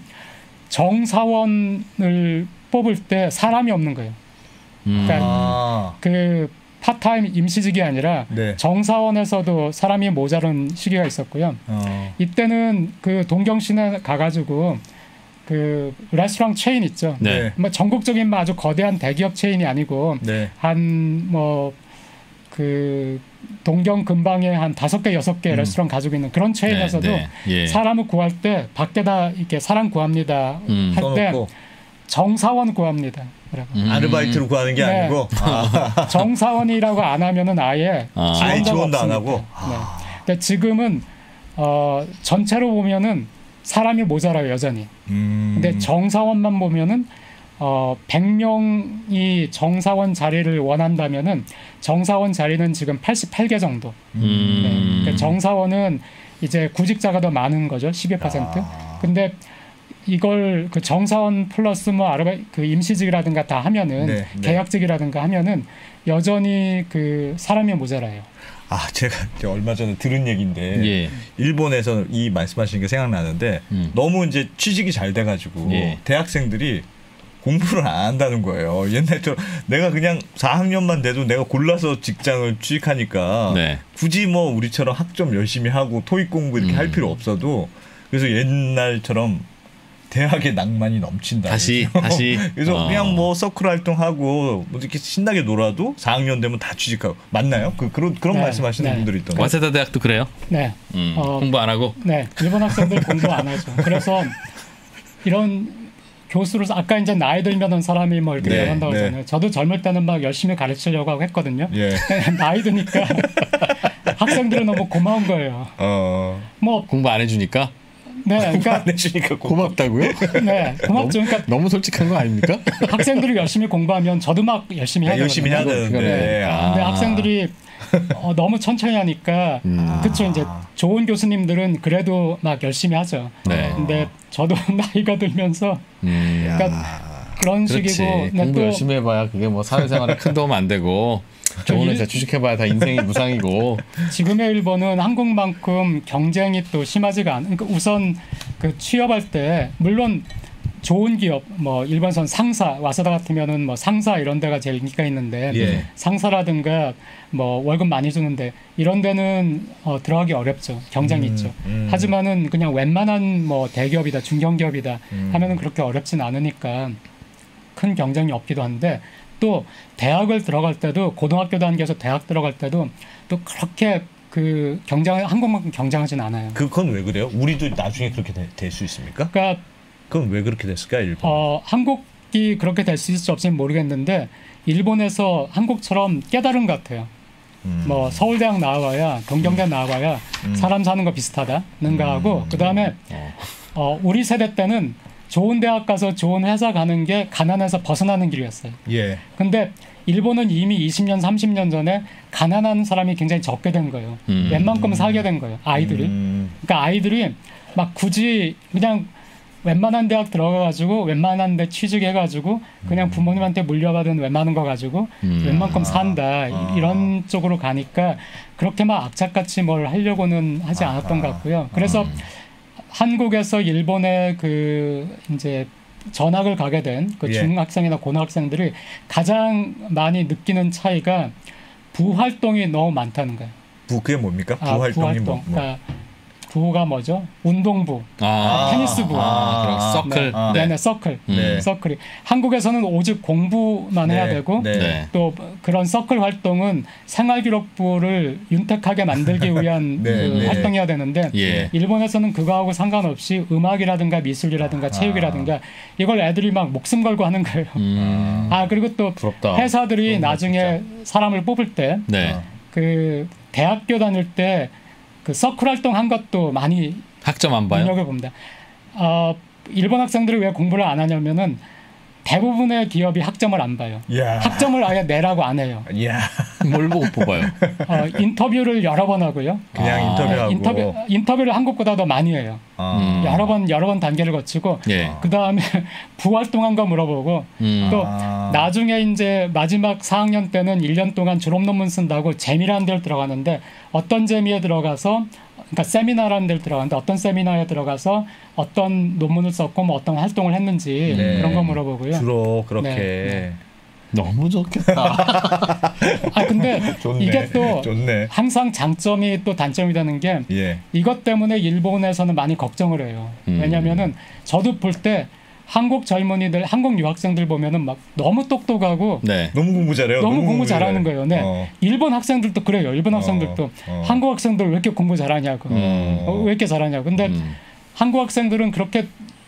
정사원을 뽑을 때 사람이 없는 거예요. 음. 그러니까 아. 그 파타임 임시직이 아니라 네. 정사원에서도 사람이 모자른 시기가 있었고요. 어. 이때는 그 동경시내 가가지고 그 레스토랑 체인 있죠. 네. 뭐 전국적인 뭐 아주 거대한 대기업 체인이 아니고 네. 한 뭐 그 동경 근방에 한 다섯 개 여섯 개 음. 레스토랑 가지고 있는 그런 체인에서도 네, 네. 예. 사람을 구할 때 밖에다 이렇게 사람 구합니다 음. 할 때 써놓고 정사원 구합니다. 그래고 음. 아르바이트로 구하는 게 네. 아니고 아. 정사원이라고 안 하면은 아예 아. 지원자가 아예 지원도 안 없습니다. 하고? 네. 근데 지금은 어, 전체로 보면은 사람이 모자라요 여전히. 음. 근데 정사원만 보면은 어, 백 명이 정사원 자리를 원한다면은 정사원 자리는 지금 팔십팔 개 정도. 음. 네. 그러니까 정사원은 이제 구직자가 더 많은 거죠. 십이 퍼센트. 아. 근데 이걸 그 정사원 플러스 뭐 아르바이 그 임시직이라든가 다 하면은 네, 네. 계약직이라든가 하면은 여전히 그 사람이 모자라요. 아 제가 이제 얼마 전에 들은 얘기인데 예. 일본에서 이 말씀하신 게 생각나는데 음. 너무 이제 취직이 잘 돼가지고 예. 대학생들이 공부를 안 한다는 거예요. 옛날처럼 내가 그냥 사 학년만 돼도 내가 골라서 직장을 취직하니까 네. 굳이 뭐 우리처럼 학점 열심히 하고 토익 공부 이렇게 음. 할 필요 없어도 그래서 옛날처럼 대학의 낭만이 넘친다. 다시 다시 그래서 어. 그냥 뭐 서클 활동하고 뭐 이렇게 신나게 놀아도 사 학년 되면 다 취직하고 맞나요? 그 그런 그런 네, 말씀하시는 네. 분들이 있던데. 와세다 대학도 그래요. 네. 음. 어, 공부 안 하고. 네. 일본 학생들 공부 안 하죠. 그래서 이런 교수로서 아까 이제 나이 들면은 사람이 뭐 이렇게 네, 변한다고 네. 하잖아요. 저도 젊을 때는 막 열심히 가르치려고 하고 했거든요. 예. 나이 드니까 학생들은 너무 고마운 거예요. 어. 뭐 공부 안 해주니까 네, 그러니까 안 해주니까 고 고맙다고요? 네, 고맙죠. 그러니까 너무 솔직한 거 아닙니까? 학생들이 열심히 공부하면 저도 막 열심히 해야 열심히 해야 되거든요. 되는데. 네. 아. 근데 학생들이 어, 너무 천천히 하니까 음. 그쵸 이제 좋은 교수님들은 그래도 막 열심히 하죠. 네. 근데 저도 나이가 들면서 음. 그러니까 그런 그렇지. 식이고 근데 공부 또 열심히 해봐야 그게 뭐 사회생활에 큰 도움 안 되고 좋은 회사 취직해봐야 다 인생이 무상이고. 지금의 일본은 한국만큼 경쟁이 또 심하지가 않. 그러니까 우선 그 취업할 때 물론 좋은 기업, 뭐 일본선 상사, 와사다 같으면은 뭐 상사 이런 데가 제일 인기가 있는데 예. 상사라든가 뭐 월급 많이 주는데 이런 데는 어, 들어가기 어렵죠. 경쟁이 음, 있죠. 음. 하지만은 그냥 웬만한 뭐 대기업이다, 중견기업이다 음. 하면은 그렇게 어렵진 않으니까 큰 경쟁이 없기도 한데 또 대학을 들어갈 때도 고등학교 단계에서 대학 들어갈 때도 또 그렇게 그 경쟁 한국만큼 경쟁하진 않아요. 그건 왜 그래요? 우리도 나중에 그렇게 될 수 있습니까? 그러니까 그건 왜 그렇게 됐을까 일본? 어, 한국이 그렇게 될 수 있을지 없을지 모르겠는데 일본에서 한국처럼 깨달은 것 같아요. 음. 뭐 서울대학 나와봐야 경경대 나와봐야 음. 사람 사는 거 비슷하다는가 하고 음. 그 다음에 어, 우리 세대 때는 좋은 대학 가서 좋은 회사 가는 게 가난해서 벗어나는 길이었어요. 예. 근데 일본은 이미 이십 년, 삼십 년 전에 가난한 사람이 굉장히 적게 된 거예요. 음. 웬만큼 살게 된 거예요. 아이들이. 음. 그러니까 아이들이 막 굳이 그냥 웬만한 대학 들어가가지고 웬만한 데 취직해가지고 그냥 부모님한테 물려받은 웬만한 거 가지고 음. 웬만큼 산다 아. 이런 쪽으로 가니까 그렇게 막 악착같이 뭘 하려고는 하지 않았던 것 같고요. 그래서 음. 한국에서 일본에 그 이제 전학을 가게 된 그 예. 중학생이나 고등학생들이 가장 많이 느끼는 차이가 부활동이 너무 많다는 거예요. 부 그게 뭡니까? 아, 부활동이 부활동. 뭐? 뭐. 그러니까 부가 뭐죠? 운동부. 아, 테니스부. 아, 그럼 아, 서클. 네, 아. 네, 네, 서클. 네. 서클이 한국에서는 오직 공부만 해야 네, 되고 네. 네. 또 그런 서클 활동은 생활기록부를 윤택하게 만들기 위한 네, 그 네. 활동이어야 되는데 예. 일본에서는 그거하고 상관없이 음악이라든가 미술이라든가 체육이라든가 이걸 애들이 막 목숨 걸고 하는 거예요. 음. 아 그리고 또 부럽다. 회사들이 너무 나중에 사람을 뽑을 때 네. 어. 그 대학교 다닐 때 그 서클 활동 한 것도 많이 학점 안 봐요? 눈여겨 봅니다. 어, 일본 학생들이 왜 공부를 안 하냐면은 대부분의 기업이 학점을 안 봐요. 야. 학점을 아예 내라고 안 해요. 야. 뭘 보고 뽑아요? 어, 인터뷰를 여러 번 하고요. 그냥 아. 인터뷰하고. 네, 인터뷰 인터뷰를 한국보다 더 많이 해요. 아. 음. 여러 번 여러 번 단계를 거치고 예. 그 다음에 부활동한 거 물어보고 음. 또 아. 나중에 이제 마지막 사 학년 때는 일 년 동안 졸업 논문 쓴다고 재미라는 데를 들어가는데 어떤 재미에 들어가서 그러니까 세미나라는 데를 들어가는데 어떤 세미나에 들어가서 어떤 논문을 썼고 뭐 어떤 활동을 했는지 네. 그런 거 물어보고요. 주로 그렇게. 네, 네. 너무 좋겠다. 아 근데 좋네. 이게 또 좋네. 항상 장점이 또 단점이 되는 게 예. 이것 때문에 일본에서는 많이 걱정을 해요. 음. 왜냐면은 저도 볼 때 한국 젊은이들, 한국 유학생들 보면은 막 너무 똑똑하고 네. 너무 공부 잘해요. 너무 공부 잘하는 잘해. 거예요. 네. 어. 일본 학생들도 그래요. 일본 어, 학생들도 어. 한국 학생들 왜 이렇게 공부 잘하냐고. 음. 어, 왜 이렇게 잘하냐고. 근데 음. 한국 학생들은 그렇게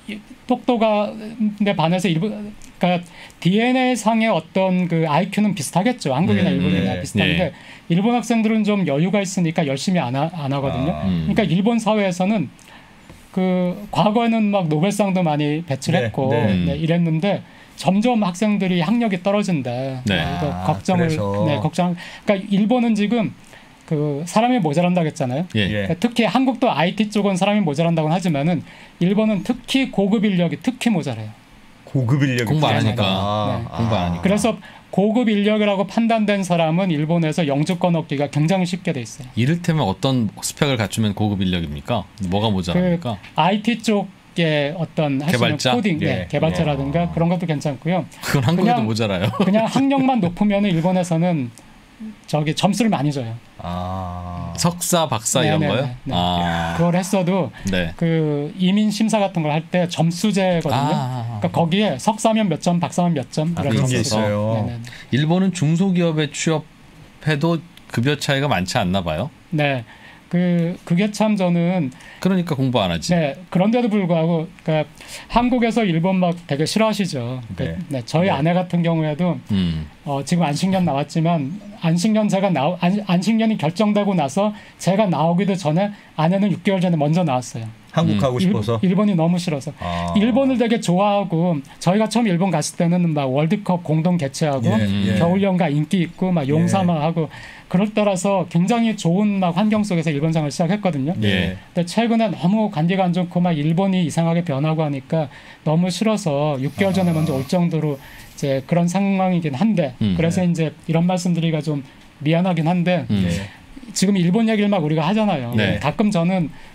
똑똑한데 반해서 일본 그러니까 디엔에이 상의 어떤 그 아이큐는 비슷하겠죠. 한국이나 네, 일본이나 네, 비슷한데 네. 일본 학생들은 좀 여유가 있으니까 열심히 안, 하, 안 하거든요. 아. 음. 그러니까 일본 사회에서는 그 과거에는 막 노벨상도 많이 배출했고 네, 네. 네, 이랬는데 점점 학생들이 학력이 떨어진다. 네. 그래서 아, 걱정을 그래서. 네, 걱정. 그러니까 일본은 지금 그 사람이 모자란다고 했잖아요. 예. 예. 그러니까 특히 한국도 아이티 쪽은 사람이 모자란다고는 하지만은 일본은 특히 고급 인력이 특히 모자라요. 고급 인력이 공부 안 필요하니까. 아, 네. 아. 공부 안 하니까. 그래서 고급 인력이라고 판단된 사람은 일본에서 영주권 얻기가 굉장히 쉽게 돼 있어요. 이를테면 어떤 스펙을 갖추면 고급 인력입니까? 뭐가 모자랍니까? 그 아이티 쪽에 어떤 할 수 있는 개발자? 코딩, 예. 네, 개발자라든가 예. 그런 것도 괜찮고요. 그건 한국에도 그냥- 모자라요. 그냥 학력만 높으면 일본에서는 저기 점수를 많이 줘요. 아. 석사, 박사 네, 이런 네, 거요? 네, 네. 아. 그걸 했어도 네. 그 이민 심사 같은 걸 할 때 점수제거든요. 아. 그러니까 거기에 석사면 몇 점, 박사면 몇 점 아, 이런 그런 게 점수가. 있어요. 네, 네, 일본은 중소기업에 취업해도 급여 차이가 많지 않나 봐요. 네. 그 그게 참 저는 그러니까 공부 안 하지. 네 그런데도 불구하고 그러니까 한국에서 일본 막 되게 싫어하시죠. 그, 네. 네, 저희 네. 아내 같은 경우에도 음. 어, 지금 안식년 나왔지만 안식년 제가 나 안, 안식년이 결정되고 나서 제가 나오기도 전에 아내는 육 개월 전에 먼저 나왔어요. 한국 음. 가고 싶어서. 일, 일본이 너무 싫어서. 아. 일본을 되게 좋아하고 저희가 처음 일본 갔을 때는 막 월드컵 공동 개최하고 예, 예. 겨울연가 인기 있고 막 용사막 하고 그럴 때라서 굉장히 좋은 막 환경 속에서 일본생활을 시작했거든요. 예. 근데 최근에 너무 관계가 안 좋고 막 일본이 이상하게 변하고 하니까 너무 싫어서 육 개월 전에 아. 먼저 올 정도로 이제 그런 상황이긴 한데 음. 그래서 네. 이제 이런 말씀드리기가 좀 미안하긴 한데 음. 네. 지금 일본 얘기를 막 우리가 하잖아요. 네. 가끔 저는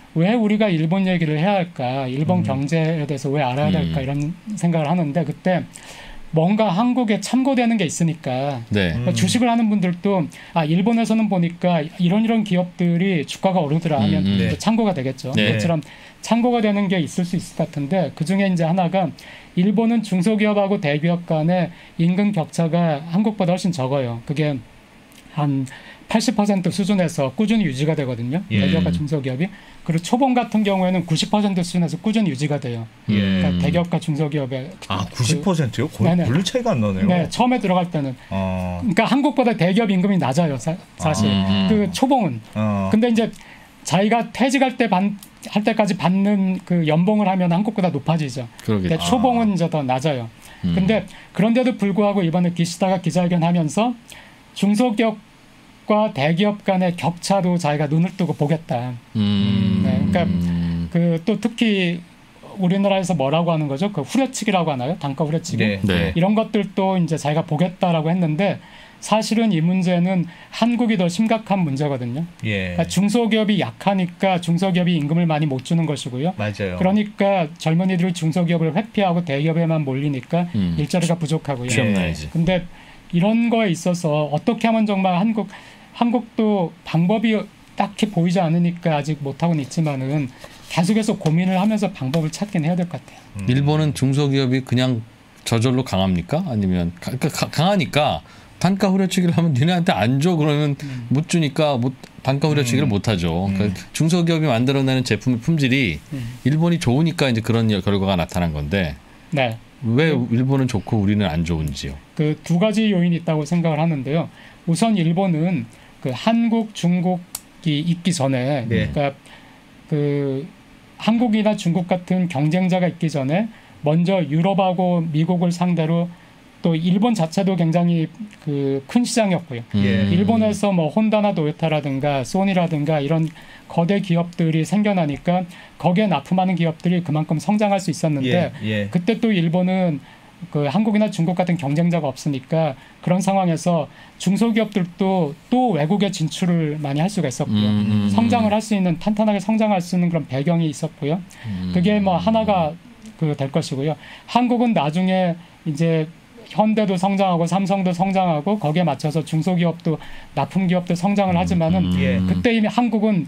왜 우리가 일본 얘기를 해야 할까? 일본 음. 경제에 대해서 왜 알아야 될까? 음. 이런 생각을 하는데 그때 뭔가 한국에 참고되는 게 있으니까 네. 음. 주식을 하는 분들도 아 일본에서는 보니까 이런 이런 기업들이 주가가 오르더라 하면 음, 음. 네. 참고가 되겠죠. 네. 그것처럼 참고가 되는 게 있을 수 있을 것 같은데 그중에 이제 하나가 일본은 중소기업하고 대기업 간의 임금 격차가 한국보다 훨씬 적어요. 그게 한 팔십 퍼센트 수준에서 꾸준히 유지가 되거든요. 예. 대기업과 중소기업이. 그리고 초봉 같은 경우에는 구십 퍼센트 수준에서 꾸준히 유지가 돼요. 예. 그러니까 대기업과 중소기업의 아 구십 퍼센트요? 거의 네네. 별로 차이가 안 나네요. 네, 처음에 들어갈 때는 어. 그러니까 한국보다 대기업 임금이 낮아요. 사, 사실 아. 그 초봉은. 어. 근데 이제 자기가 퇴직할 때 반, 할 때까지 받는 그 연봉을 하면 한국보다 높아지죠. 그러겠죠. 근데 초봉은 이제 더 낮아요. 음. 근데 그런데도 불구하고 이번에 기시다가 기자회견하면서 중소기업과 대기업 간의 격차도 자기가 눈을 뜨고 보겠다. 음. 네, 그러니까 음. 그 또 특히 우리나라에서 뭐라고 하는 거죠? 그 후려치기라고 하나요? 단가 후려치기. 네. 네. 이런 것들도 이제 자기가 보겠다라고 했는데 사실은 이 문제는 한국이 더 심각한 문제거든요. 예. 그러니까 중소기업이 약하니까 중소기업이 임금을 많이 못 주는 것이고요. 맞아요. 그러니까 젊은이들이 중소기업을 회피하고 대기업에만 몰리니까 음. 일자리가 부족하고요. 취업- 취업나야지. 근데 이런 거에 있어서 어떻게 하면 정말 한국 한국도 방법이 딱히 보이지 않으니까 아직 못 하고는 있지만은 계속해서 고민을 하면서 방법을 찾긴 해야 될 것 같아요. 음. 일본은 중소기업이 그냥 저절로 강합니까? 아니면 가, 가, 가- 강하니까 단가 후려치기를 하면 니네한테 안 줘 그러면 음. 못 주니까 못 단가 후려치기를 음. 못 하죠. 음. 그러니까 중소기업이 만들어내는 제품의 품질이 음. 일본이 좋으니까 이제 그런 결과가 나타난 건데 네. 왜 일본은 좋고 우리는 안 좋은지요? 그 두 가지 요인이 있다고 생각을 하는데요. 우선 일본은 그 한국, 중국이 있기 전에 네. 그러니까 그 한국이나 중국 같은 경쟁자가 있기 전에 먼저 유럽하고 미국을 상대로 또 일본 자체도 굉장히 그 큰 시장이었고요. 예. 음. 일본에서 뭐 혼다나 도요타라든가 소니라든가 이런 거대 기업들이 생겨나니까 거기에 납품하는 기업들이 그만큼 성장할 수 있었는데 예. 예. 그때 또 일본은 그 한국이나 중국 같은 경쟁자가 없으니까 그런 상황에서 중소기업들도 또 외국에 진출을 많이 할 수가 있었고요. 음. 성장을 할 수 있는 탄탄하게 성장할 수 있는 그런 배경이 있었고요. 음. 그게 뭐 하나가 그 될 것이고요. 한국은 나중에 이제 현대도 성장하고 삼성도 성장하고 거기에 맞춰서 중소기업도 납품기업도 성장을 하지만은 음. 예. 그때 이미 한국은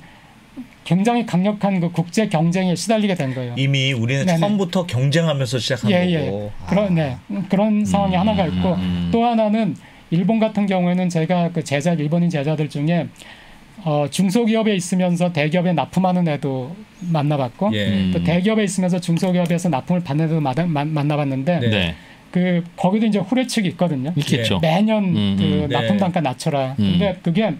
굉장히 강력한 그 국제 경쟁에 시달리게 된 거예요. 이미 우리는 네네. 처음부터 경쟁하면서 시작한 예, 예. 거고. 그런 네 그런 상황이 하나가 있고 음. 또 하나는 일본 같은 경우에는 제가 그 제자 일본인 제자들 중에 어, 중소기업에 있으면서 대기업에 납품하는 애도 만나봤고 예. 음. 또 대기업에 있으면서 중소기업에서 납품을 받는 애도 마다- 만- 만나봤는데 네. 네. 그 거기도 이제 후려치기 있거든요. 있겠죠. 매년 음, 그 음. 납품 네. 단가 낮춰라. 음. 근데 그게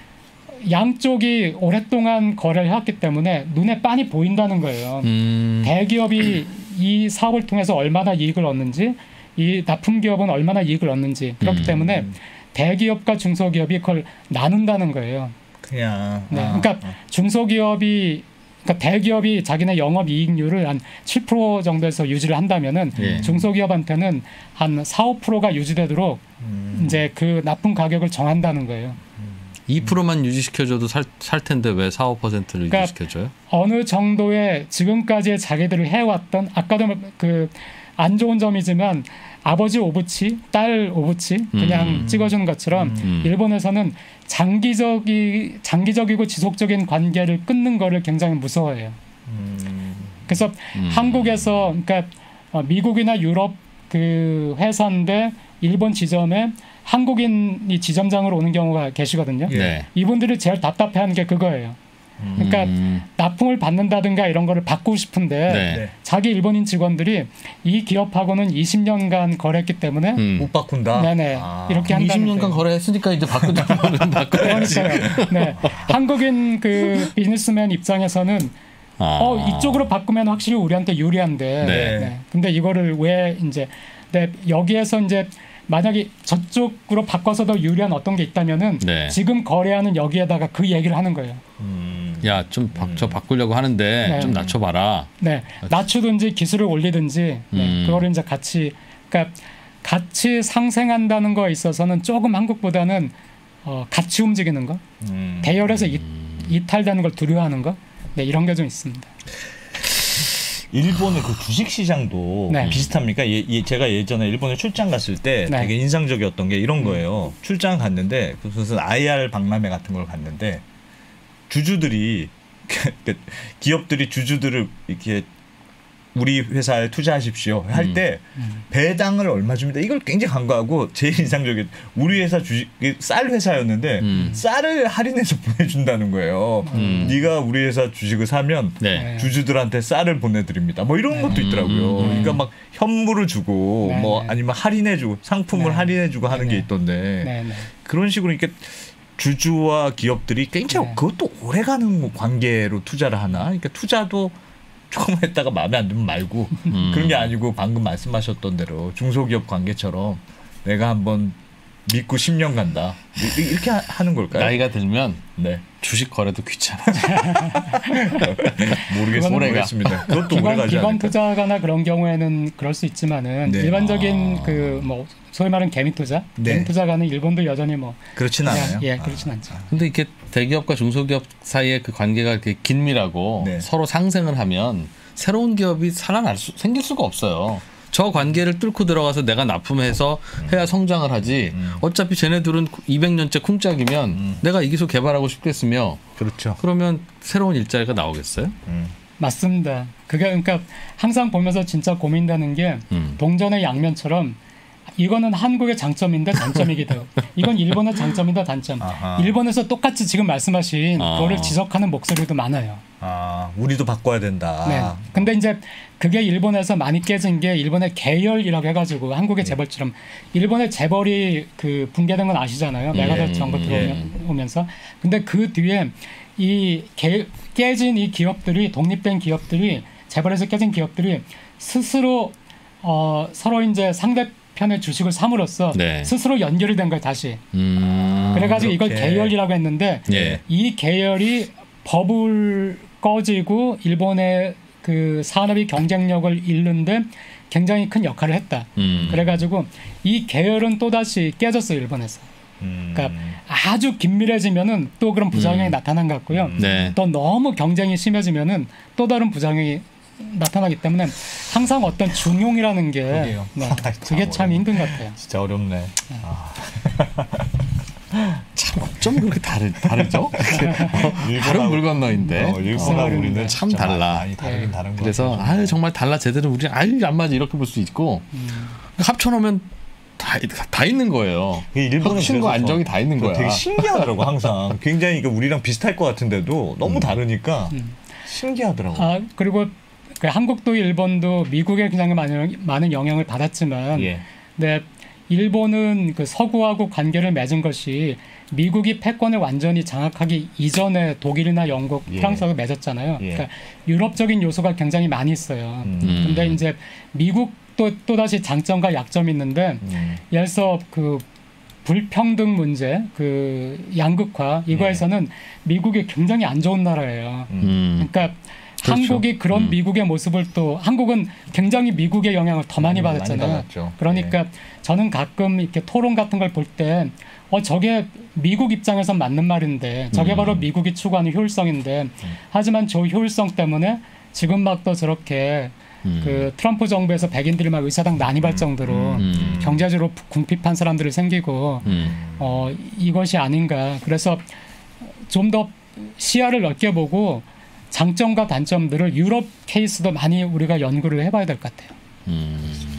양쪽이 오랫동안 거래를 해왔기 때문에 눈에 빤히 보인다는 거예요. 음. 대기업이 이 사업을 통해서 얼마나 이익을 얻는지, 이 납품기업은 얼마나 이익을 얻는지 그렇기 음. 때문에 대기업과 중소기업이 그걸 나눈다는 거예요. 그냥. 네, 아, 그러니까 아. 중소기업이 그러니까 대기업이 자기네 영업 이익률을 한 칠 퍼센트 정도에서 유지를 한다면은 예. 중소기업한테는 한 사, 오 퍼센트가 유지되도록 음. 이제 그 납품 가격을 정한다는 거예요. 이 퍼센트만 유지시켜줘도 살, 살 텐데 왜 사, 오 퍼센트를 그러니까 유지시켜줘요? 어느 정도의 지금까지 자기들을 해왔던 아까도 그 안 좋은 점이지만 아버지 오부치, 딸 오부치 그냥 음. 찍어주는 것처럼 음. 일본에서는 장기적이 장기적이고 지속적인 관계를 끊는 거를 굉장히 무서워해요. 음. 그래서 음. 한국에서 그러니까 어, 미국이나 유럽 그 회사인데 일본 지점에 한국인이 지점장으로 오는 경우가 계시거든요. 예. 네. 이분들이 제일 답답해하는 게 그거예요. 그러니까 음. 납품을 받는다든가 이런 거를 받고 싶은데 네. 네. 자기 일본인 직원들이 이 기업하고는 이십 년간 거래했기 때문에 음. 못 바꾼다. 네네 아. 이렇게 한다는 이십 년간 거예요. 거래했으니까 이제 바꾸자면 바꿔야지. 그러니까요. 네. 한국인 그 비즈니스맨 입장에서는 아. 어 이쪽으로 바꾸면 확실히 우리한테 유리한데. 네. 네. 근데 이거를 왜 이제 네, 여기에서 이제 만약에 저쪽으로 바꿔서 더 유리한 어떤 게 있다면은 네. 지금 거래하는 여기에다가 그 얘기를 하는 거예요. 음. 야, 좀 저 바꾸려고 하는데 네. 좀 낮춰봐라. 네, 낮추든지 기술을 올리든지 네, 음. 그거를 이제 같이 그러니까 같이 상생한다는 거에 있어서는 조금 한국보다는 어, 같이 움직이는 거, 음. 대열에서 이, 이탈되는 걸 두려워하는 거 네, 이런 게 좀 있습니다. 일본의 그 주식 시장도 네. 비슷합니까? 예, 예, 제가 예전에 일본에 출장 갔을 때 네. 되게 인상적이었던 게 이런 거예요. 음. 출장 갔는데 무슨 아이알 박람회 같은 걸 갔는데 주주들이 기업들이 주주들을 이렇게 우리 회사에 투자하십시오 할 때 음. 배당을 얼마 줍니다. 이걸 굉장히 간과하고 제일 인상적인 우리 회사 주식 쌀 회사였는데 음. 쌀을 할인해서 보내준다는 거예요. 음. 네가 우리 회사 주식을 사면 네. 주주들한테 쌀을 보내드립니다. 뭐 이런 네. 것도 있더라고요. 음. 그러니까 막 현물을 주고 네. 뭐 아니면 할인해주고 상품을 네. 할인해주고 하는 네. 게 있던데 네. 네. 그런 식으로 이렇게 주주와 기업들이 굉장히 네. 그것도 오래가는 관계로 투자를 하나? 그러니까 투자도 조금 했다가 마음에 안 들면 말고 음. 그런 게 아니고 방금 말씀하셨던 대로 중소기업 관계처럼 내가 한번 믿고 십 년 간다 이렇게 하는 걸까요? 나이가 들면 네. 주식 거래도 귀찮아. 모르겠, 모르겠습니다. 그것도 기관, 오래 가지 기관 않을까? 투자가나 그런 경우에는 그럴 수 있지만은 네. 일반적인 아. 그 뭐 소위 말하는 개미 투자, 네. 개미 투자가는 일본도 여전히 뭐 그렇진 않아요. 예, 그렇진 아. 않죠. 근데 이렇게 대기업과 중소기업 사이의 그 관계가 이렇게 긴밀하고 네. 서로 상생을 하면 새로운 기업이 살아날 수 생길 수가 없어요. 저 관계를 뚫고 들어가서 내가 납품해서 해야 성장을 하지. 음. 어차피 쟤네들은 이백 년째 쿵짝이면 음. 내가 이 기술 개발하고 싶겠으며. 그렇죠. 그러면 새로운 일자리가 나오겠어요? 음. 맞습니다. 그게 그러니까 항상 보면서 진짜 고민되는 게 음. 동전의 양면처럼 이거는 한국의 장점인데 단점이기도 해요. 이건 일본의 장점인데 단점. 아하. 일본에서 똑같이 지금 말씀하신 아. 그거를 지적하는 목소리도 많아요. 아, 우리도 바꿔야 된다. 네. 근데 이제 그게 일본에서 많이 깨진 게 일본의 계열이라고 해가지고 한국의 네. 재벌처럼 일본의 재벌이 그 붕괴된 건 아시잖아요. 예. 메가더치 정부 들어오면서. 예. 근데 그 뒤에 이 개, 깨진 이 기업들이 독립된 기업들이 재벌에서 깨진 기업들이 스스로 어, 서로 이제 상대 편의 주식을 삼으로써 네. 스스로 연결이 된 거예요 다시. 음, 그래가지고 그렇게. 이걸 계열이라고 했는데 예. 이 계열이 버블 꺼지고 일본의 그 산업이 경쟁력을 잃는데 굉장히 큰 역할을 했다. 음. 그래가지고 이 계열은 또 다시 깨졌어요 일본에서. 음. 그러니까 아주 긴밀해지면은 또 그런 부작용이 음. 나타난 것 같고요. 음. 네. 또 너무 경쟁이 심해지면은 또 다른 부작용이 나타나기 때문에 항상 어떤 중용이라는 게 네, 그게 참 어렵네. 힘든 것 같아요. 진짜 어렵네. 네. 아. 참 좀 그렇게 다르, 다르죠? 다른 물건너인데 어, 일본하고 우리는 참 달라. 많이 다르긴 네. 다른 그래서 아유 정말 달라 제대로 우리 아유 안 맞아 이렇게 볼 수 있고 음. 합쳐놓으면 다, 다 있는 거예요. 혁신과 안정이 다 있는 거야. 되게 신기하더라고 항상. 굉장히 우리랑 비슷할 것 같은데도 너무 음. 다르니까 음. 신기하더라고. 아 그리고 그 한국도 일본도 미국에 굉장히 많은, 많은 영향을 받았지만 예. 네, 일본은 그 서구하고 관계를 맺은 것이 미국이 패권을 완전히 장악하기 이전에 독일이나 영국, 예. 프랑스하고 맺었잖아요. 예. 그러니까 유럽적인 요소가 굉장히 많이 있어요. 음. 근데 이제 미국도 또다시 장점과 약점이 있는데 음. 예를 들어서 그 불평등 문제, 그 양극화 이거에서는 예. 미국이 굉장히 안 좋은 나라예요. 음. 그러니까 그렇죠. 한국이 그런 음. 미국의 모습을 또 한국은 굉장히 미국의 영향을 더 많이 음, 받았잖아요. 많이 그러니까 예. 저는 가끔 이렇게 토론 같은 걸 볼 때 어 저게 미국 입장에서 맞는 말인데 저게 음. 바로 미국이 추구하는 효율성인데 음. 하지만 저 효율성 때문에 지금 막 또 저렇게 음. 그 트럼프 정부에서 백인들이 막 의사당 난입할 정도로 음. 경제적으로 궁핍한 사람들이 생기고 음. 어 이것이 아닌가. 그래서 좀 더 시야를 넓게 보고 장점과 단점들을 유럽 케이스도 많이 우리가 연구를 해봐야 될 것 같아요. 음.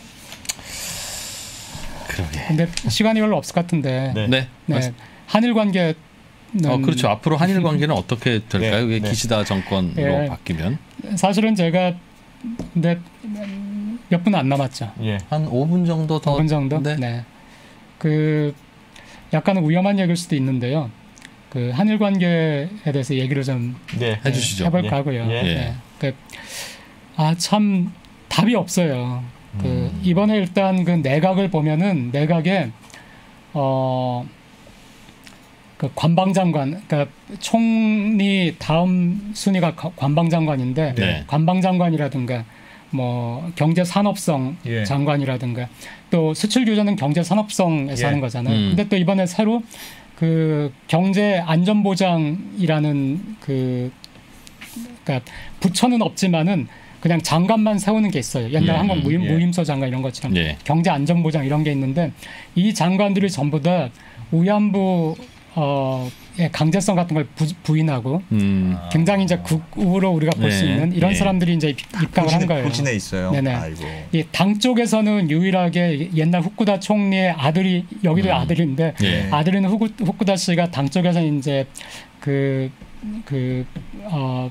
그러게. 근데 시간이 별로 없을 것 같은데. 네. 네. 네. 한일 관계. 어 그렇죠. 앞으로 한일 관계는 어떻게 될까요? 네. 네. 기시다 정권으로 네. 바뀌면. 사실은 제가 근데 몇 분 안 남았죠. 예. 한 오 분 정도 더. 오 분 정도. 네. 네. 그 약간 위험한 얘기일 수도 있는데요. 그 한일 관계에 대해서 얘기를 좀 네, 해주시죠. 해볼까 예. 하고요. 예. 네. 그, 아, 참 답이 없어요. 그 음. 이번에 일단 그 내각을 보면은 내각에 어, 그 관방장관, 그러니까 총리 다음 순위가 관방장관인데 네. 관방장관이라든가 뭐 경제산업성 예. 장관이라든가 또 수출규제는 경제산업성에서 예. 하는 거잖아요. 음. 근데 또 이번에 새로 그 경제 안전보장이라는 그 그러니까 부처는 없지만은 그냥 장관만 세우는 게 있어요. 옛날 예, 한국 무임, 예. 무임소 장관 이런 것처럼 예. 경제안전보장 이런 게 있는데 이 장관들이 전부 다 위안부 어, 의 강제성 같은 걸 부, 부인하고 음. 굉장히 이제 극우로 우리가 볼 수 네. 있는 이런 예. 사람들이 이제 입- 입당을 한 거예요. 부진에 있어요. 네네. 아이고. 이 당 쪽에서는 유일하게 옛날 후쿠다 총리의 아들이 여기도 음. 아들인데 예. 아들인 후쿠, 후쿠다 씨가 당 쪽에서 이제 그 그 어,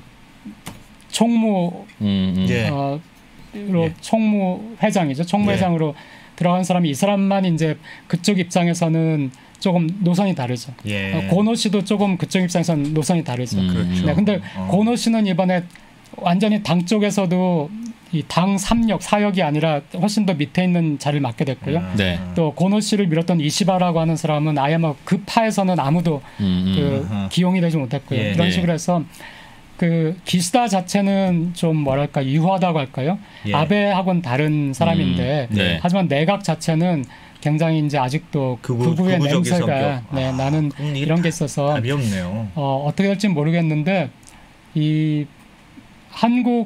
총무 음, 음. 예. 어, 로 예. 총무회장이죠. 총무회장으로 예. 들어간 사람이 이 사람만 이제 그쪽 입장에서는 조금 노선이 다르죠. 예. 어, 고노 씨도 조금 그쪽 입장에서는 노선이 다르죠. 음. 그렇죠. 네, 근데 어. 고노 씨는 이번에 완전히 당 쪽에서도 이 당 삼 역, 사 역이 아니라 훨씬 더 밑에 있는 자리를 맡게 됐고요. 음. 네. 또 고노 씨를 밀었던 이시바라고 하는 사람은 아예 뭐 그 파에서는 아무도 음, 음. 그 아하. 기용이 되지 못했고요. 예. 이런 예. 식으로 해서 그 기시다 자체는 좀 뭐랄까 유화다고 할까요? 예. 아베하고는 다른 사람인데 음, 네. 하지만 내각 자체는 굉장히 이제 아직도 극우- 극우의 극우적인 냄새가 성격. 네, 아, 나는 그럼 이게 이런 게 있어서 답이 없네요. 어, 어떻게 될지 모르겠는데 이 한국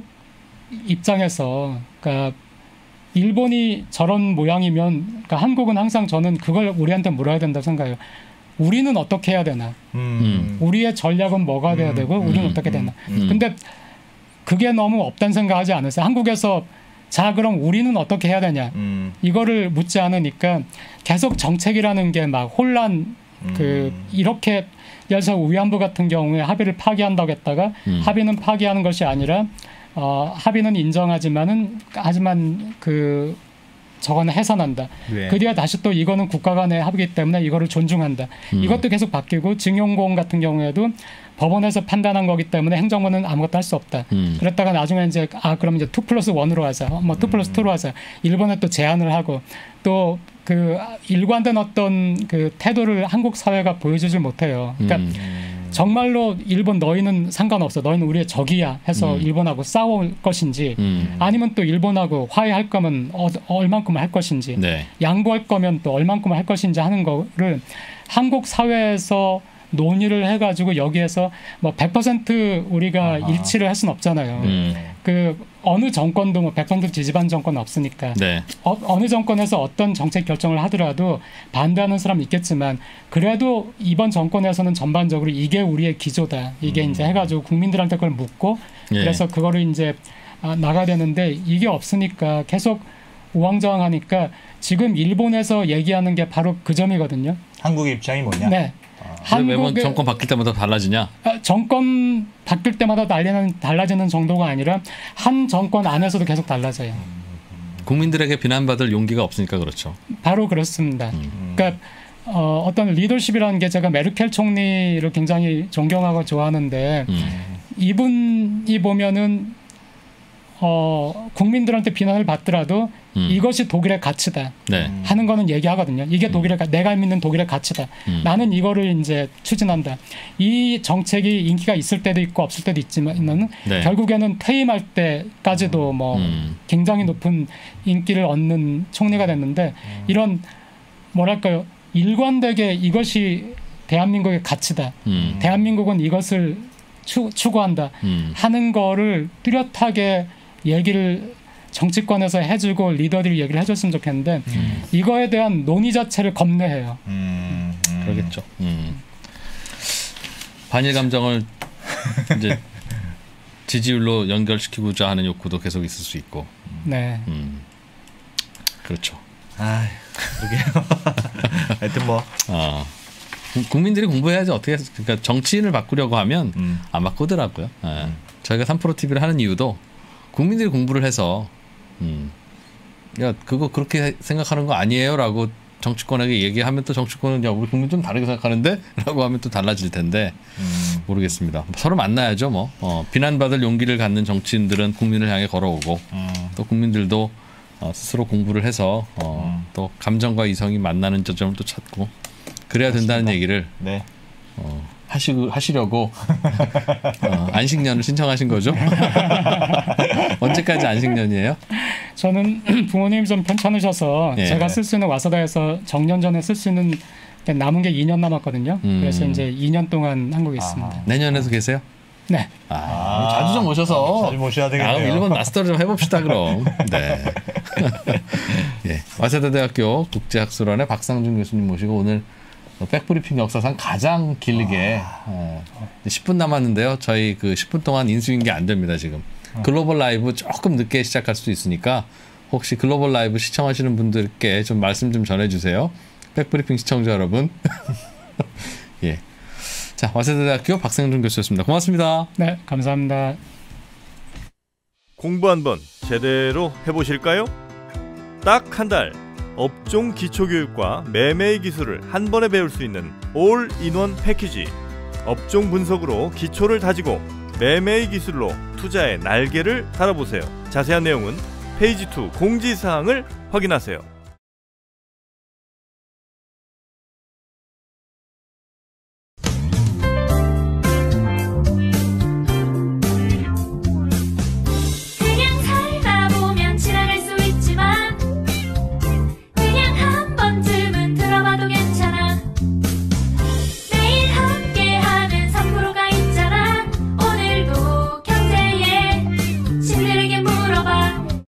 입장에서 그러니까 일본이 저런 모양이면 그러니까 한국은 항상 저는 그걸 우리한테 물어야 된다고 생각해요. 우리는 어떻게 해야 되나? 음. 우리의 전략은 뭐가 돼야 음, 되고 우리는 음, 어떻게 되나? 음. 근데 그게 너무 없다는 생각하지 않으세요? 한국에서 자 그럼 우리는 어떻게 해야 되냐? 음. 이거를 묻지 않으니까 계속 정책이라는 게 막 혼란 그 음. 이렇게 예를 들어서 위안부 같은 경우에 합의를 파기한다고 했다가 음. 합의는 파기하는 것이 아니라 어, 합의는 인정하지만은 하지만 그 저거는 해산한다. 네. 그 뒤에 다시 또 이거는 국가 간의 합의이기 때문에 이거를 존중한다. 음. 이것도 계속 바뀌고 징용공 같은 경우에도 법원에서 판단한 거기 때문에 행정부는 아무것도 할 수 없다. 음. 그랬다가 나중에 이제 아 그럼 이제 투 플러스 원으로 하자. 뭐 투 플러스 투로 하자. 일본에 또 제안을 하고 또 그 일관된 어떤 그 태도를 한국 사회가 보여주질 못해요. 그러니까 음. 정말로 일본 너희는 상관없어. 너희는 우리의 적이야 해서 음. 일본하고 싸울 것인지 음. 아니면 또 일본하고 화해할 거면 어, 얼만큼 할 것인지 네. 양보할 거면 또 얼만큼 할 것인지 하는 거를 한국 사회에서 논의를 해가지고 여기에서 뭐 백 퍼센트 우리가 아하. 일치를 할 수는 없잖아요. 음. 그 어느 정권도 뭐 백 퍼센트 지지반 정권은 없으니까 네. 어, 어느 정권에서 어떤 정책 결정을 하더라도 반대하는 사람이 있겠지만 그래도 이번 정권에서는 전반적으로 이게 우리의 기조다. 이게 음. 이제 해가지고 국민들한테 그걸 묻고 예. 그래서 그거를 이제 아, 나가야 되는데 이게 없으니까 계속 우왕좌왕하니까 지금 일본에서 얘기하는 게 바로 그 점이거든요. 한국의 입장이 뭐냐? 네. 왜 매번 한국의 정권 바뀔 때마다 달라지냐? 아, 정권 바뀔 때마다 달리는 달라지는 정도가 아니라 한 정권 안에서도 계속 달라져요. 국민들에게 비난받을 용기가 없으니까 그렇죠. 바로 그렇습니다. 음. 그러니까 어, 어떤 리더십이라는 게 제가 메르켈 총리를 굉장히 존경하고 좋아하는데 음. 이분이 보면은 어, 국민들한테 비난을 받더라도 음. 이것이 독일의 가치다 네. 하는 거는 얘기하거든요. 이게 독일의 가, 내가 믿는 독일의 가치다. 음. 나는 이거를 이제 추진한다. 이 정책이 인기가 있을 때도 있고 없을 때도 있지만 네. 결국에는 퇴임할 때까지도 뭐 음. 굉장히 높은 인기를 얻는 총리가 됐는데 이런 뭐랄까요 일관되게 이것이 대한민국의 가치다. 음. 대한민국은 이것을 추, 추구한다 음. 하는 거를 뚜렷하게 얘기를 정치권에서 해주고 리더들이 얘기를 해줬으면 좋겠는데 음. 이거에 대한 논의 자체를 겁내해요. 음. 음. 그러겠죠. 음. 반일 감정을 이제 지지율로 연결시키고자 하는 욕구도 계속 있을 수 있고. 네. 음. 그렇죠. 아, 그러게요. 하여튼 뭐 아. 국민들이 공부해야지 어떻게 해서 그러니까 정치인을 바꾸려고 하면 음. 안 바꾸더라고요. 예. 저희가 삼프로 티비를 하는 이유도 국민들이 공부를 해서 음. 야 그거 그렇게 생각하는 거 아니에요라고 정치권에게 얘기하면 또 정치권은 야 우리 국민 좀 다르게 생각하는데라고 하면 또 달라질 텐데 음. 모르겠습니다. 서로 만나야죠 뭐. 어, 비난받을 용기를 갖는 정치인들은 국민을 향해 걸어오고 음. 또 국민들도 어, 스스로 공부를 해서 어, 음. 또 감정과 이성이 만나는 저점을 또 찾고 그래야 된다는 맞습니다. 얘기를 네. 어, 하시, 하시려고 어, 안식년을 신청하신 거죠? 언제까지 안식년이에요? 저는 부모님이 좀 편찮으셔서 예. 제가 쓸 수 있는 와사다에서 정년 전에 쓸 수 있는 남은 게 이 년 남았거든요. 음. 그래서 이제 이 년 동안 한국에 있습니다. 아하. 내년에도 계세요? 네. 아, 아, 자주 좀 오셔서 자주 모셔야 되겠네요. 다음 일본 마스터를 좀 해봅시다 그럼. 네. 예, 와세다대학교 국제학술원의 박상준 교수님 모시고 오늘 백브리핑 역사상 가장 길게 어, 십 분 남았는데요. 저희 그 십 분 동안 인수인계 안 됩니다 지금. 글로벌 라이브 조금 늦게 시작할 수도 있으니까 혹시 글로벌 라이브 시청하시는 분들께 좀 말씀 좀 전해주세요. 백브리핑 시청자 여러분. 예. 자, 와세다대학교 박상준 교수였습니다. 고맙습니다. 네, 감사합니다. 공부 한번 제대로 해보실까요? 딱 한 달 업종 기초교육과 매매의 기술을 한 번에 배울 수 있는 올인원 패키지. 업종 분석으로 기초를 다지고 매매의 기술로 투자의 날개를 달아보세요. 자세한 내용은 페이지 이 공지사항을 확인하세요.